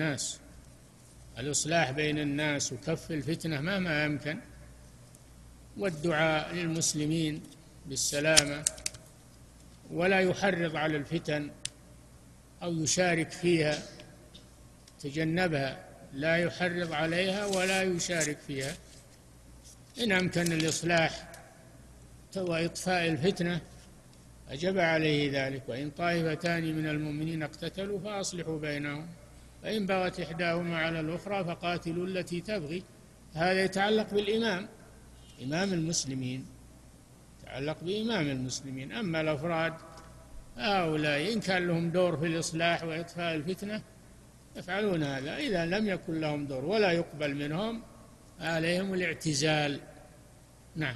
بين الناس وكف الفتنة مهما يمكن، والدعاء للمسلمين بالسلامة، ولا يحرض على الفتن أو يشارك فيها، تجنبها، لا يحرض عليها ولا يشارك فيها. إن أمكن الإصلاح وإطفاء الفتنة أجب عليه ذلك. وإن طائفتان من المؤمنين اقتتلوا فأصلحوا بينهم، فإن بغت إحداهما على الأخرى فقاتلوا التي تبغي. هذا يتعلق بالإمام، إمام المسلمين، يتعلق بإمام المسلمين. أما الأفراد هؤلاء إن كان لهم دور في الإصلاح وإطفاء الفتنة يفعلون هذا، إذا لم يكن لهم دور ولا يقبل منهم عليهم الاعتزال. نعم.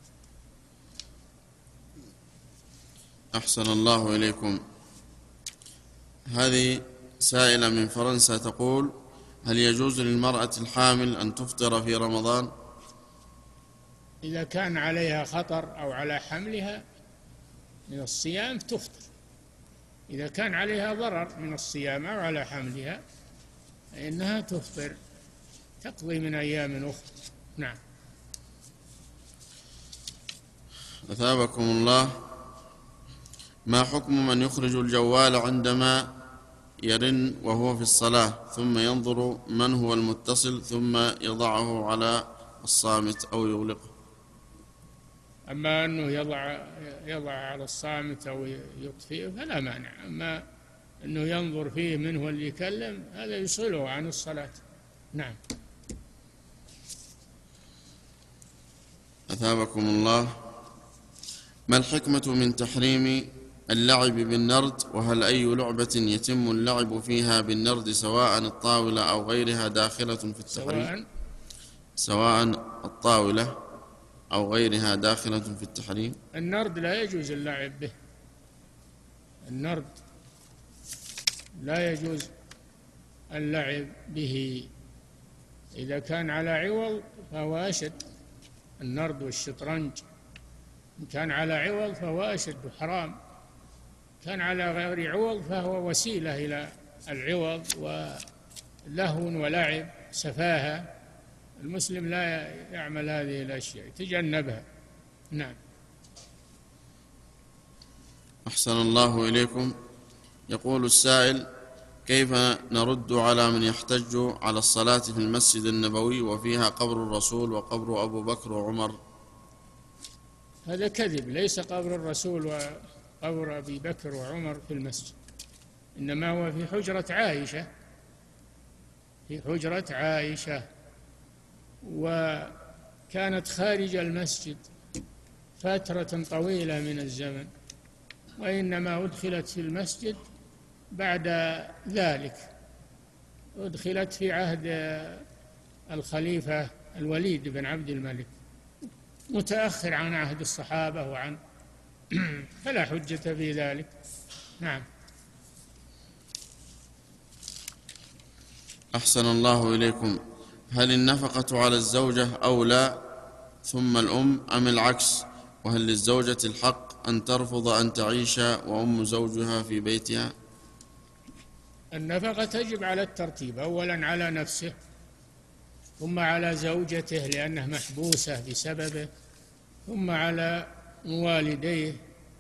أحسن الله إليكم. هذه سائلة من فرنسا تقول: هل يجوز للمرأة الحامل أن تفطر في رمضان؟ إذا كان عليها خطر أو على حملها من الصيام تفطر، إذا كان عليها ضرر من الصيام أو على حملها فإنها تفطر، تقضي من أيام أخرى. نعم. أثابكم الله. ما حكم من يخرج الجوال عندما يرن وهو في الصلاة ثم ينظر من هو المتصل ثم يضعه على الصامت أو يغلقه؟ أما أنه يضع على الصامت أو يطفئه فلا مانع، أما أنه ينظر فيه من هو اللي يكلم هذا يشغله عن الصلاة. نعم. أثابكم الله. ما الحكمة من تحريم اللعب بالنرد؟ وهل أي لعبة يتم اللعب فيها بالنرد سواء الطاولة أو غيرها داخلة في التحريم؟ سواء الطاولة أو غيرها داخلة في التحريم. النرد لا يجوز اللعب به، النرد لا يجوز اللعب به، إذا كان على عوض فهو أشد. النرد والشطرنج إن كان على عوض فهو أشد حرام، كان على غير عوض فهو وسيلة إلى العوض ولهو ولعب سفاهة. المسلم لا يعمل هذه الأشياء، يتجنبها. نعم. أحسن الله إليكم. يقول السائل: كيف نرد على من يحتج على الصلاة في المسجد النبوي وفيها قبر الرسول وقبر أبو بكر وعمر؟ هذا كذب، ليس قبر الرسول وقبر أبي بكر وعمر في المسجد، إنما هو في حجرة عائشة، في حجرة عائشة، وكانت خارج المسجد فترة طويلة من الزمن، وإنما أدخلت في المسجد بعد ذلك، أدخلت في عهد الخليفة الوليد بن عبد الملك، متأخر عن عهد الصحابة وعن فلا حجة في ذلك. نعم. أحسن الله إليكم. هل النفقة على الزوجة أولى ثم الأم أم العكس؟ وهل للزوجة الحق أن ترفض أن تعيش وأم زوجها في بيتها؟ النفقة تجب على الترتيب، أولا على نفسه ثم على زوجته لأنها محبوسة بسببه، ثم على والديه.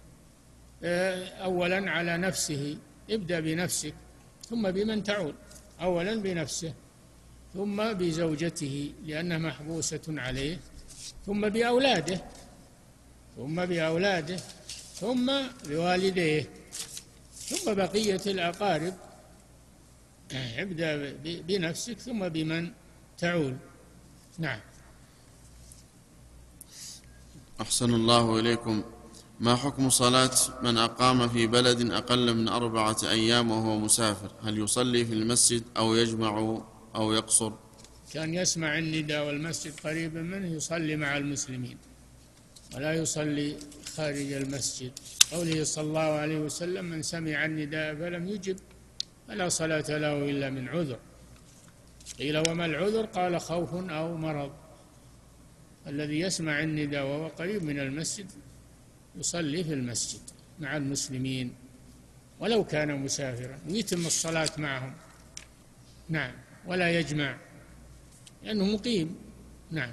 أولا على نفسه، ابدأ بنفسك ثم بمن تعول، أولا بنفسه ثم بزوجته لأنها محبوسة عليه، ثم بأولاده، ثم بأولاده، ثم بوالديه، ثم بقية الأقارب. ابدأ بنفسك ثم بمن تعول. نعم. أحسن الله إليكم. ما حكم صلاة من أقام في بلد أقل من 4 أيام وهو مسافر؟ هل يصلي في المسجد أو يجمع أو يقصر؟ كان يسمع النداء والمسجد قريبا منه يصلي مع المسلمين ولا يصلي خارج المسجد. قوله صلى الله عليه وسلم: من سمع النداء فلم يجب فلا صلاة له إلا من عذر. قيل: وما العذر؟ قال: خوف أو مرض. الذي يسمع النداء وهو قريب من المسجد يصلي في المسجد مع المسلمين ولو كان مسافرا، ويتم الصلاة معهم. نعم. ولا يجمع لأنه مقيم. نعم.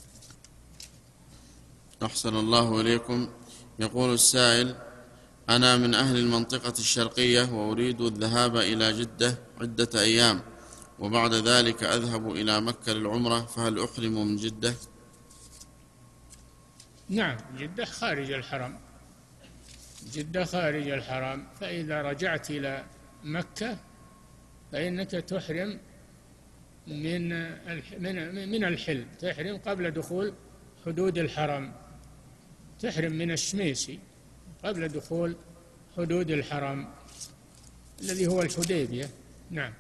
أحسن الله إليكم. يقول السائل: أنا من أهل المنطقة الشرقية وأريد الذهاب إلى جدة عدة أيام وبعد ذلك أذهب إلى مكة للعمرة، فهل أحرم من جدة؟ نعم، جدة خارج الحرم، جدة خارج الحرم، فإذا رجعت إلى مكة فإنك تحرم من الحل، تحرم قبل دخول حدود الحرم، تحرم من الشميسي قبل دخول حدود الحرم الذي هو الحديبية. نعم.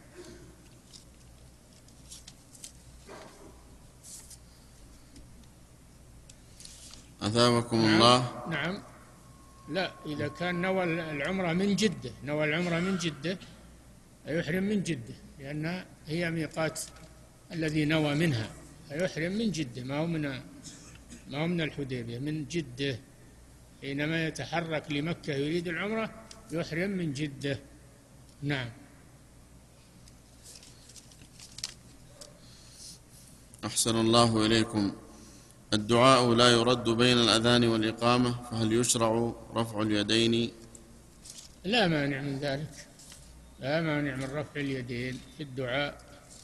أثابكم الله. نعم. لا، إذا كان نوى العمرة من جدة، نوى العمرة من جدة يحرم من جدة لأنها هي ميقات الذي نوى منها، فيحرم من جدة، ما هو من الحديبية، من جدة. حينما يتحرك لمكة يريد العمرة يحرم من جدة. نعم. أحسن الله إليكم. الدعاء لا يرد بين الأذان والإقامة، فهل يشرع رفع اليدين؟ لا مانع من ذلك، لا مانع من رفع اليدين في الدعاء،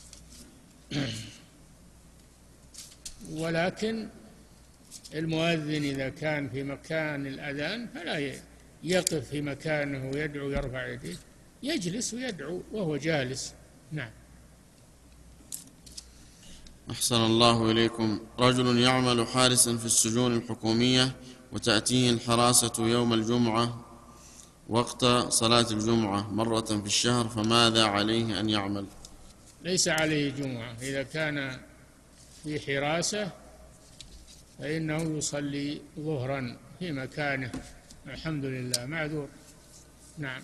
ولكن المؤذن إذا كان في مكان الأذان فلا يقف في مكانه ويدعو يرفع يديه، يجلس ويدعو وهو جالس. نعم. أحسن الله إليكم. رجل يعمل حارسا في السجون الحكومية وتأتيه الحراسة يوم الجمعة وقت صلاة الجمعة مرة في الشهر، فماذا عليه أن يعمل؟ ليس عليه جمعة، إذا كان في حراسة فإنه يصلي ظهرا في مكانه، الحمد لله، معذور. نعم.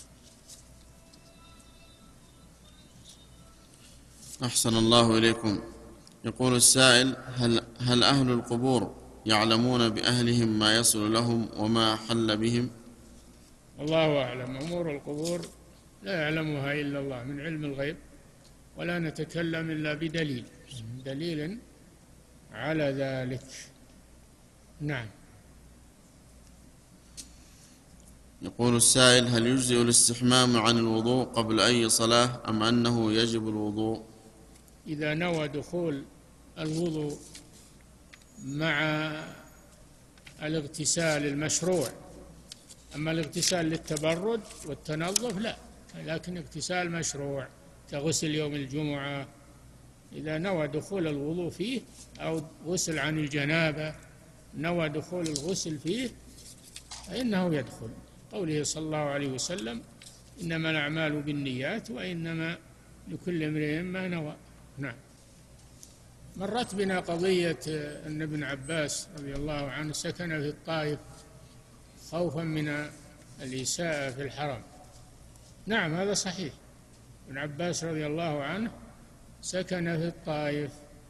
أحسن الله إليكم. يقول السائل: هل أهل القبور يعلمون بأهلهم ما يصل لهم وما حل بهم؟ الله أعلم. أمور القبور لا يعلمها إلا الله، من علم الغيب، ولا نتكلم إلا بدليل على ذلك. نعم. يقول السائل: هل يجزئ الاستحمام عن الوضوء قبل أي صلاة أم أنه يجب الوضوء؟ إذا نوى دخول الوضوء مع الاغتسال المشروع، أما الاغتسال للتبرد والتنظف لا، لكن اغتسال مشروع كغسل يوم الجمعة، إذا نوى دخول الوضوء فيه أو غسل عن الجنابة نوى دخول الغسل فيه فإنه يدخل، قوله صلى الله عليه وسلم: إنما الأعمال بالنيات وإنما لكل امرئ ما نوى. نعم. مرت بنا قضية أن ابن عباس رضي الله عنه سكن في الطائف خوفا من الإساءة في الحرم. نعم، هذا صحيح. ابن عباس رضي الله عنه سكن في الطائف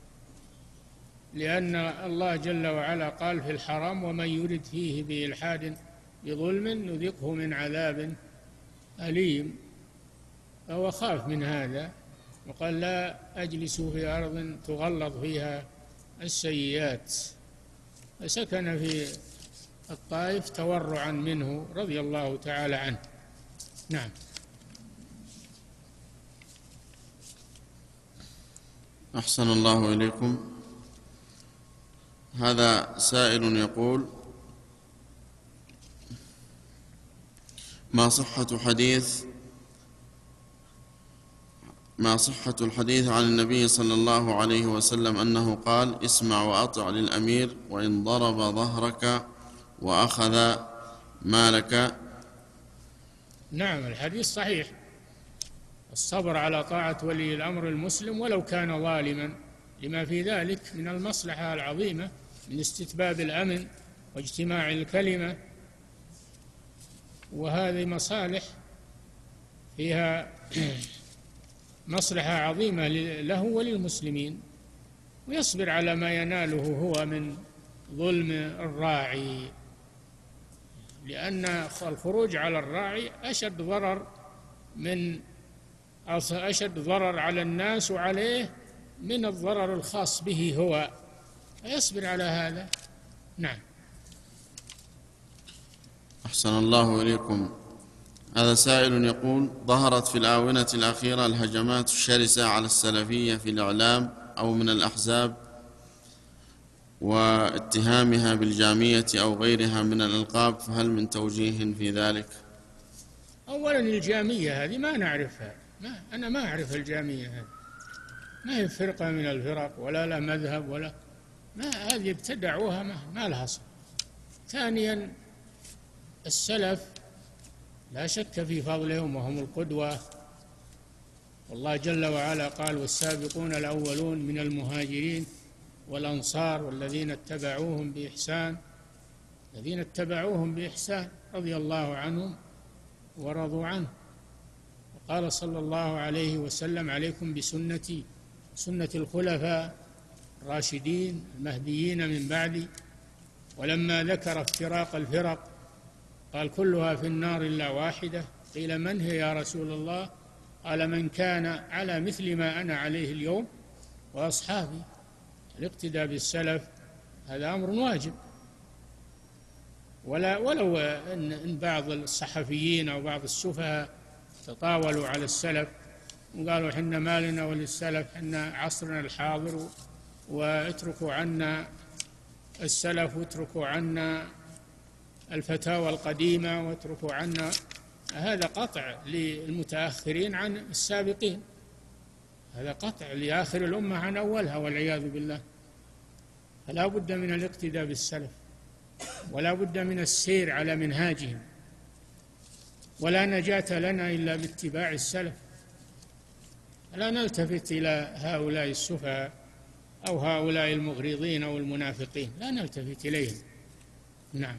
لأن الله جل وعلا قال في الحرم: ومن يرد فيه بإلحاد بظلم نذقه من عذاب أليم، فهو خاف من هذا وقال: لا أجلس في أرض تغلظ فيها السيئات، فسكن في الطائف تورعا منه رضي الله تعالى عنه. نعم. أحسن الله إليكم. هذا سائل يقول: ما صحة الحديث عن النبي صلى الله عليه وسلم أنه قال: اسمع وأطع للأمير وإن ضرب ظهرك وأخذ مالك؟ نعم، الحديث صحيح. الصبر على طاعة ولي الأمر المسلم ولو كان ظالما، لما في ذلك من المصلحة العظيمة من استتباب الأمن واجتماع الكلمة، وهذه مصالح فيها مصلحة عظيمة له وللمسلمين، ويصبر على ما يناله هو من ظلم الراعي، لأن الخروج على الراعي أشد ضرر على الناس وعليه من الضرر الخاص به هو، فيصبر على هذا. نعم. أحسن الله إليكم. هذا سائل يقول: ظهرت في الآونة الأخيرة الهجمات الشرسة على السلفية في الإعلام أو من الأحزاب واتهامها بالجامية أو غيرها من الألقاب، فهل من توجيه في ذلك؟ أولا الجامية هذه ما نعرفها، أنا ما أعرف الجامية هذه، ما هي فرقة من الفرق ولا لا مذهب ولا ما، هذه ابتدعوها ما لها أصل. ثانيا السلف لا شك في فضلهم وهم القدوة، والله جل وعلا قال: والسابقون الأولون من المهاجرين والأنصار والذين اتبعوهم بإحسان رضي الله عنهم ورضوا عنه. وقال صلى الله عليه وسلم: عليكم بسنتي سنة الخلفاء الراشدين المهديين من بعدي. ولما ذكر افتراق الفرق قال كلها في النار إلا واحدة. قيل من هي يا رسول الله؟ قال من كان على مثل ما أنا عليه اليوم وأصحابي. الاقتداء بالسلف هذا أمر واجب، ولو أن بعض الصحفيين أو بعض السفهاء تطاولوا على السلف وقالوا حنا مالنا وللسلف، حنا عصرنا الحاضر واتركوا عنا السلف واتركوا عنا الفتاوى القديمة واتركوا عنا، هذا قطع للمتأخرين عن السابقين، هذا قطع لآخر الأمة عن أولها والعياذ بالله. فلا بد من الاقتداء بالسلف، ولا بد من السير على منهاجهم، ولا نجاة لنا إلا باتباع السلف. لا نلتفت إلى هؤلاء السفهاء أو هؤلاء المغرضين أو المنافقين، لا نلتفت إليهم. نعم.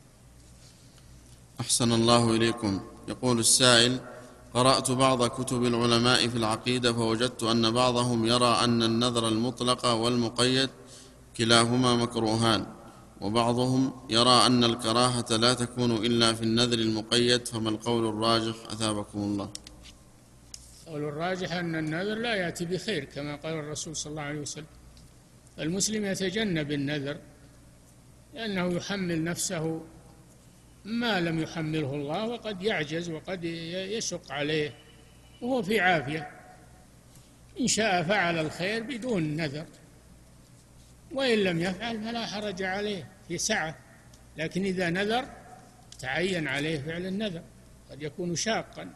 أحسن الله إليكم. يقول السائل: قرأت بعض كتب العلماء في العقيدة فوجدت أن بعضهم يرى أن النذر المطلق والمقيد كلاهما مكروهان، وبعضهم يرى أن الكراهة لا تكون إلا في النذر المقيد، فما القول الراجح أثابكم الله؟ القول الراجح أن النذر لا يأتي بخير كما قال الرسول صلى الله عليه وسلم. المسلم يتجنب النذر لأنه يحمل نفسه ما لم يحمله الله، وقد يعجز وقد يشق عليه وهو في عافية. إن شاء فعل الخير بدون نذر، وإن لم يفعل فلا حرج عليه في سعة، لكن إذا نذر تعين عليه فعل النذر، قد يكون شاقا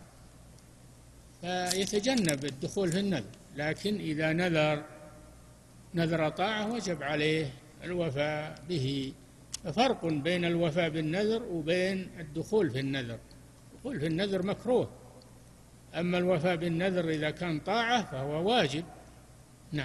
فيتجنب الدخول في النذر. لكن إذا نذر طاعة وجب عليه الوفاء به. ففرق بين الوفاء بالنذر وبين الدخول في النذر. الدخول في النذر مكروه، أما الوفاء بالنذر إذا كان طاعة فهو واجب. نعم.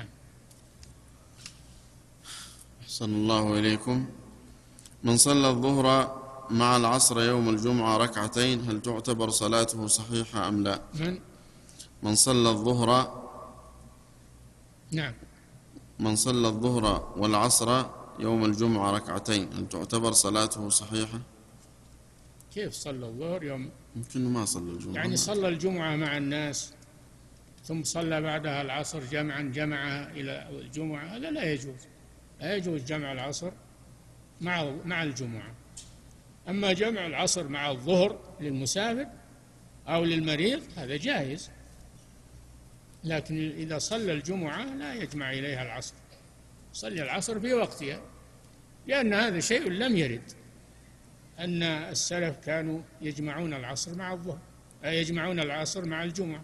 أحسن الله إليكم. من صلى الظهر مع العصر يوم الجمعة ركعتين هل تعتبر صلاته صحيحة أم لا؟ من صلى الظهر، نعم، من صلى الظهر والعصر يوم الجمعة ركعتين هل تعتبر صلاته صحيحة؟ كيف صلى الظهر يوم؟ يمكن ما صلى الجمعة، يعني صلى الجمعة مع الناس ثم صلى بعدها العصر جمعها إلى الجمعة، هذا لا يجوز. لا يجوز جمع العصر مع الجمعة. أما جمع العصر مع الظهر للمسافر أو للمريض هذا جائز، لكن إذا صلى الجمعة لا يجمع إليها العصر، صلي العصر في وقتها، لأن هذا شيء لم يرد أن السلف كانوا يجمعون العصر مع الظهر، يجمعون العصر مع الجمعة.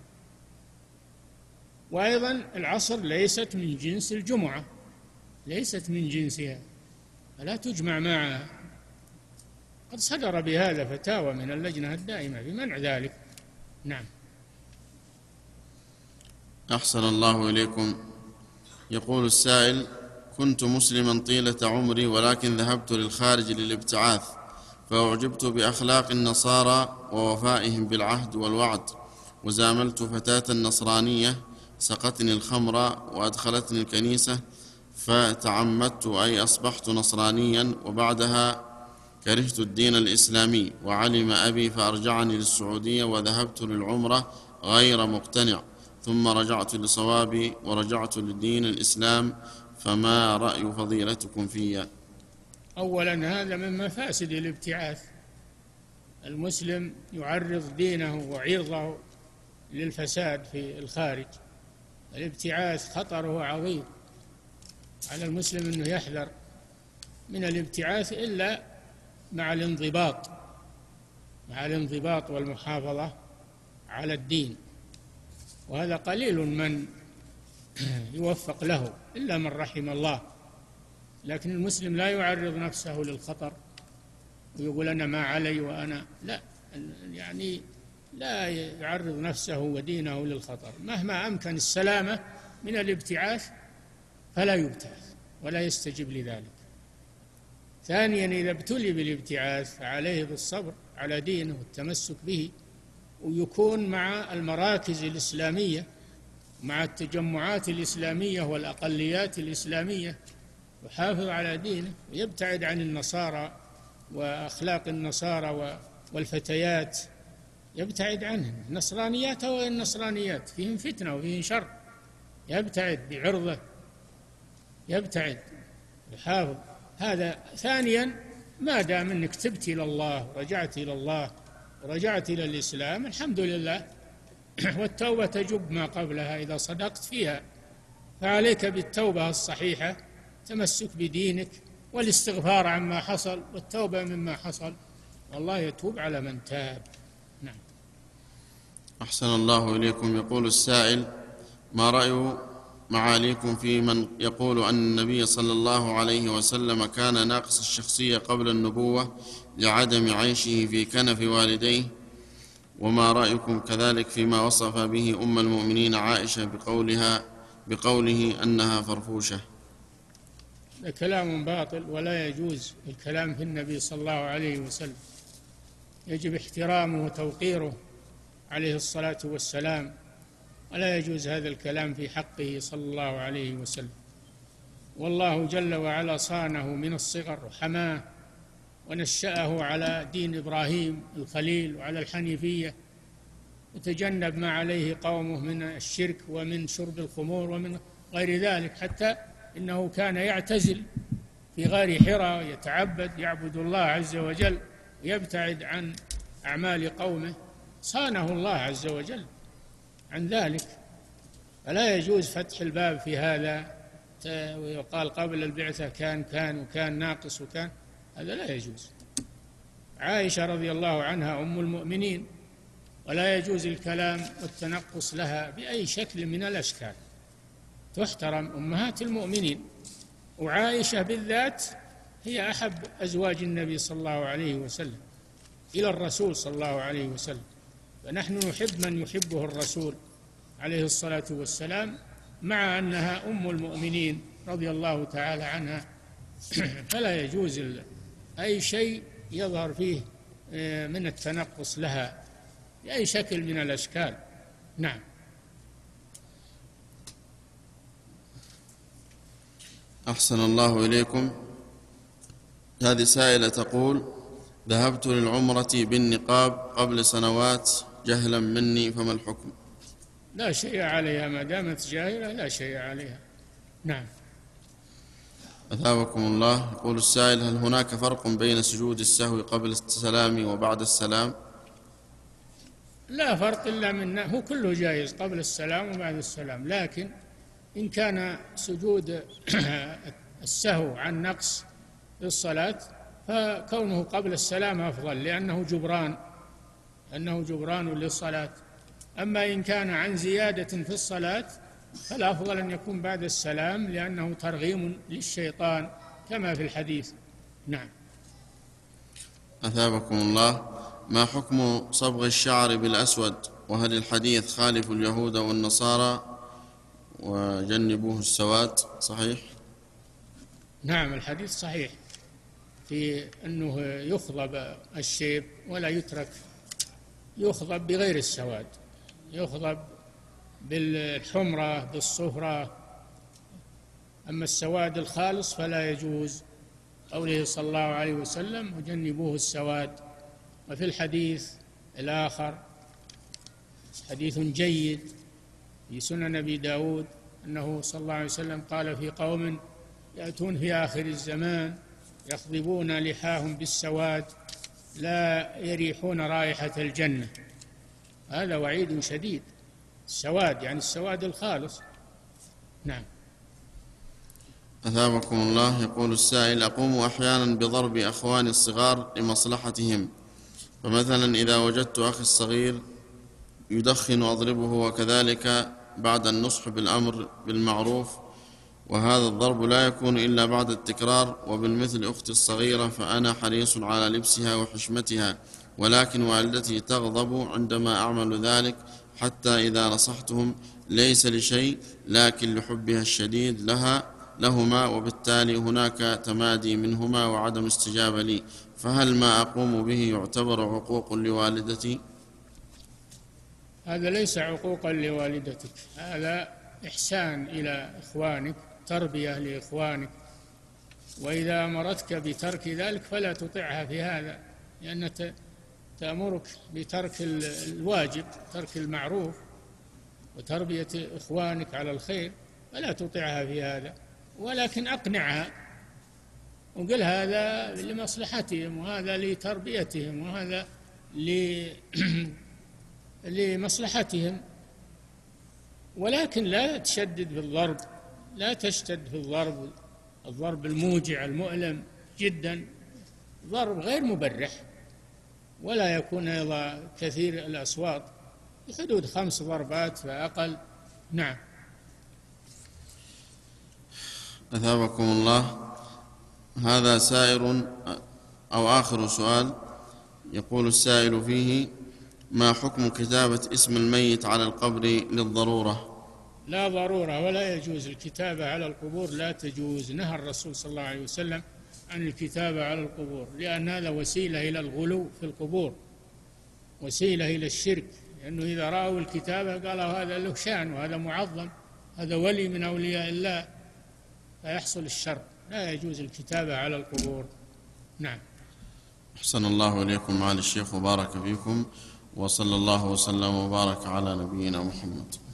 وأيضا العصر ليست من جنس الجمعة، ليست من جنسها، فلا تجمع معها. قد صدر بهذا فتاوى من اللجنة الدائمة بمنع ذلك. نعم. أحسن الله إليكم. يقول السائل: كنت مسلما طيلة عمري ولكن ذهبت للخارج للابتعاث، فأعجبت بأخلاق النصارى ووفائهم بالعهد والوعد، وزاملت فتاة نصرانية سقتني الخمر وأدخلتني الكنيسة، فتعمدت أي أصبحت نصرانيا، وبعدها كرهت الدين الإسلامي، وعلم أبي فأرجعني للسعودية وذهبت للعمرة غير مقتنع، ثم رجعت لصوابي ورجعت لدين الإسلام، فما رأي فضيلتكم فيها؟ أولا هذا من مفاسد الابتعاث. المسلم يعرض دينه وعرضه للفساد في الخارج. الابتعاث خطره عظيم، على المسلم أنه يحذر من الابتعاث إلا مع الانضباط والمحافظة على الدين، وهذا قليل من يوفق له إلا من رحم الله. لكن المسلم لا يعرض نفسه للخطر ويقول أنا ما علي وأنا لا، يعني لا يعرض نفسه ودينه للخطر. مهما أمكن السلامة من الابتعاث فلا يبتعث ولا يستجب لذلك. ثانيا إذا ابتلي بالابتعاث فعليه بالصبر على دينه والتمسك به، ويكون مع المراكز الإسلامية، مع التجمعات الإسلامية والأقليات الإسلامية، يحافظ على دينه ويبتعد عن النصارى وأخلاق النصارى والفتيات يبتعد عنهم. النصرانيات أو النصرانيات فيهم فتنة وفيهم شر، يبتعد بعرضه، يبتعد يحافظ. هذا. ثانيا، ما دام أنك تبت إلى الله ورجعت إلى الله ورجعت إلى الإسلام، الحمد لله، والتوبة تجب ما قبلها إذا صدقت فيها. فعليك بالتوبة الصحيحة، تمسك بدينك والاستغفار عما حصل والتوبة مما حصل، والله يتوب على من تاب. نعم. أحسن الله إليكم. يقول السائل: ما رأي معاليكم في من يقول أن النبي صلى الله عليه وسلم كان ناقص الشخصية قبل النبوة لعدم عيشه في كنف والديه؟ وما رأيكم كذلك فيما وصف به أم المؤمنين عائشة بقوله أنها فرفوشة؟ كلام باطل، ولا يجوز الكلام في النبي صلى الله عليه وسلم. يجب احترامه وتوقيره عليه الصلاة والسلام، ولا يجوز هذا الكلام في حقه صلى الله عليه وسلم. والله جل وعلا صانه من الصغر وحماه ونشأه على دين إبراهيم الخليل وعلى الحنيفية، وتجنب ما عليه قومه من الشرك ومن شرب الخمور ومن غير ذلك، حتى إنه كان يعتزل في غار حراء يتعبد يعبد الله عز وجل ويبتعد عن أعمال قومه. صانه الله عز وجل عن ذلك. فلا يجوز فتح الباب في هذا، ويقال قبل البعثة كان وكان ناقص وكان، هذا لا يجوز. عائشة رضي الله عنها أم المؤمنين، ولا يجوز الكلام والتنقص لها بأي شكل من الأشكال. تحترم أمهات المؤمنين، وعائشة بالذات هي أحب أزواج النبي صلى الله عليه وسلم إلى الرسول صلى الله عليه وسلم، فنحن نحب من يحبه الرسول عليه الصلاة والسلام، مع أنها أم المؤمنين رضي الله تعالى عنها. فلا يجوز أي شيء يظهر فيه من التنقص لها بأي شكل من الأشكال. نعم. أحسن الله إليكم. هذه سائلة تقول: ذهبت للعمرة بالنقاب قبل سنوات جهلا مني، فما الحكم؟ لا شيء عليها، ما دامت جاهلة لا شيء عليها. نعم. أثابكم الله. يقول السائل: هل هناك فرق بين سجود السهو قبل السلام وبعد السلام؟ لا فرق إلا منه، هو كله جائز قبل السلام وبعد السلام، لكن إن كان سجود السهو عن نقص في الصلاة فكونه قبل السلام أفضل، لأنه جبران للصلاة. أما إن كان عن زيادة في الصلاة فالأفضل أن يكون بعد السلام، لأنه ترغيم للشيطان كما في الحديث. نعم. أثابكم الله. ما حكم صبغ الشعر بالأسود؟ وهل الحديث خالف اليهود والنصارى وجنبوه السواد صحيح؟ نعم، الحديث صحيح في أنه يخضب الشيب ولا يترك، يخضب بغير السواد، يخضب بالحمرة بالصفرة. أما السواد الخالص فلا يجوز، قوله صلى الله عليه وسلم: وجنبوه السواد. وفي الحديث الآخر حديث جيد في سنن أبي داود أنه صلى الله عليه وسلم قال: في قوم يأتون في آخر الزمان يخضبون لحاهم بالسواد لا يريحون رائحة الجنة. هذا وعيد شديد. السواد يعني السواد الخالص. نعم. أثابكم الله. يقول السائل: أقوم أحيانا بضرب أخواني الصغار لمصلحتهم، فمثلا إذا وجدت أخي الصغير يدخن أضربه، وكذلك بعد النصح بالأمر بالمعروف، وهذا الضرب لا يكون إلا بعد التكرار. وبالمثل أختي الصغيرة فأنا حريص على لبسها وحشمتها، ولكن والدتي تغضب عندما أعمل ذلك، حتى إذا نصحتهم ليس لشيء لكن لحبها الشديد لهما، وبالتالي هناك تمادي منهما وعدم استجابة لي. فهل ما أقوم به يعتبر عقوق لوالدتي؟ هذا ليس عقوقا لوالدتك، هذا إحسان إلى إخوانك، تربية لإخوانك. وإذا أمرتك بترك ذلك فلا تطعها في هذا، لأن تأمرك بترك الواجب، ترك المعروف، وتربية إخوانك على الخير، فلا تطيعها في هذا، ولكن أقنعها وقل هذا لمصلحتهم، وهذا لتربيتهم، وهذا لمصلحتهم، ولكن لا تشدد في الضرب، لا تشتد في الضرب الموجع المؤلم جدا، ضرب غير مبرح، ولا يكون أيضا كثير الأصوات، بحدود 5 ضربات فأقل. نعم. أثابكم الله. هذا سائر أو آخر سؤال، يقول السائل فيه: ما حكم كتابة اسم الميت على القبر للضرورة؟ لا ضرورة، ولا يجوز الكتابة على القبور، لا تجوز. نهى الرسول صلى الله عليه وسلم عن الكتابة على القبور، لأن هذا وسيلة إلى الغلو في القبور، وسيلة إلى الشرك، لأنه إذا رأوا الكتابة قالوا هذا له شأن وهذا معظم، هذا ولي من أولياء الله، فيحصل الشر. لا يجوز الكتابة على القبور. نعم. أحسن الله إليكم معالي الشيخ وبارك فيكم، وصلى الله وسلم وبارك على نبينا محمد.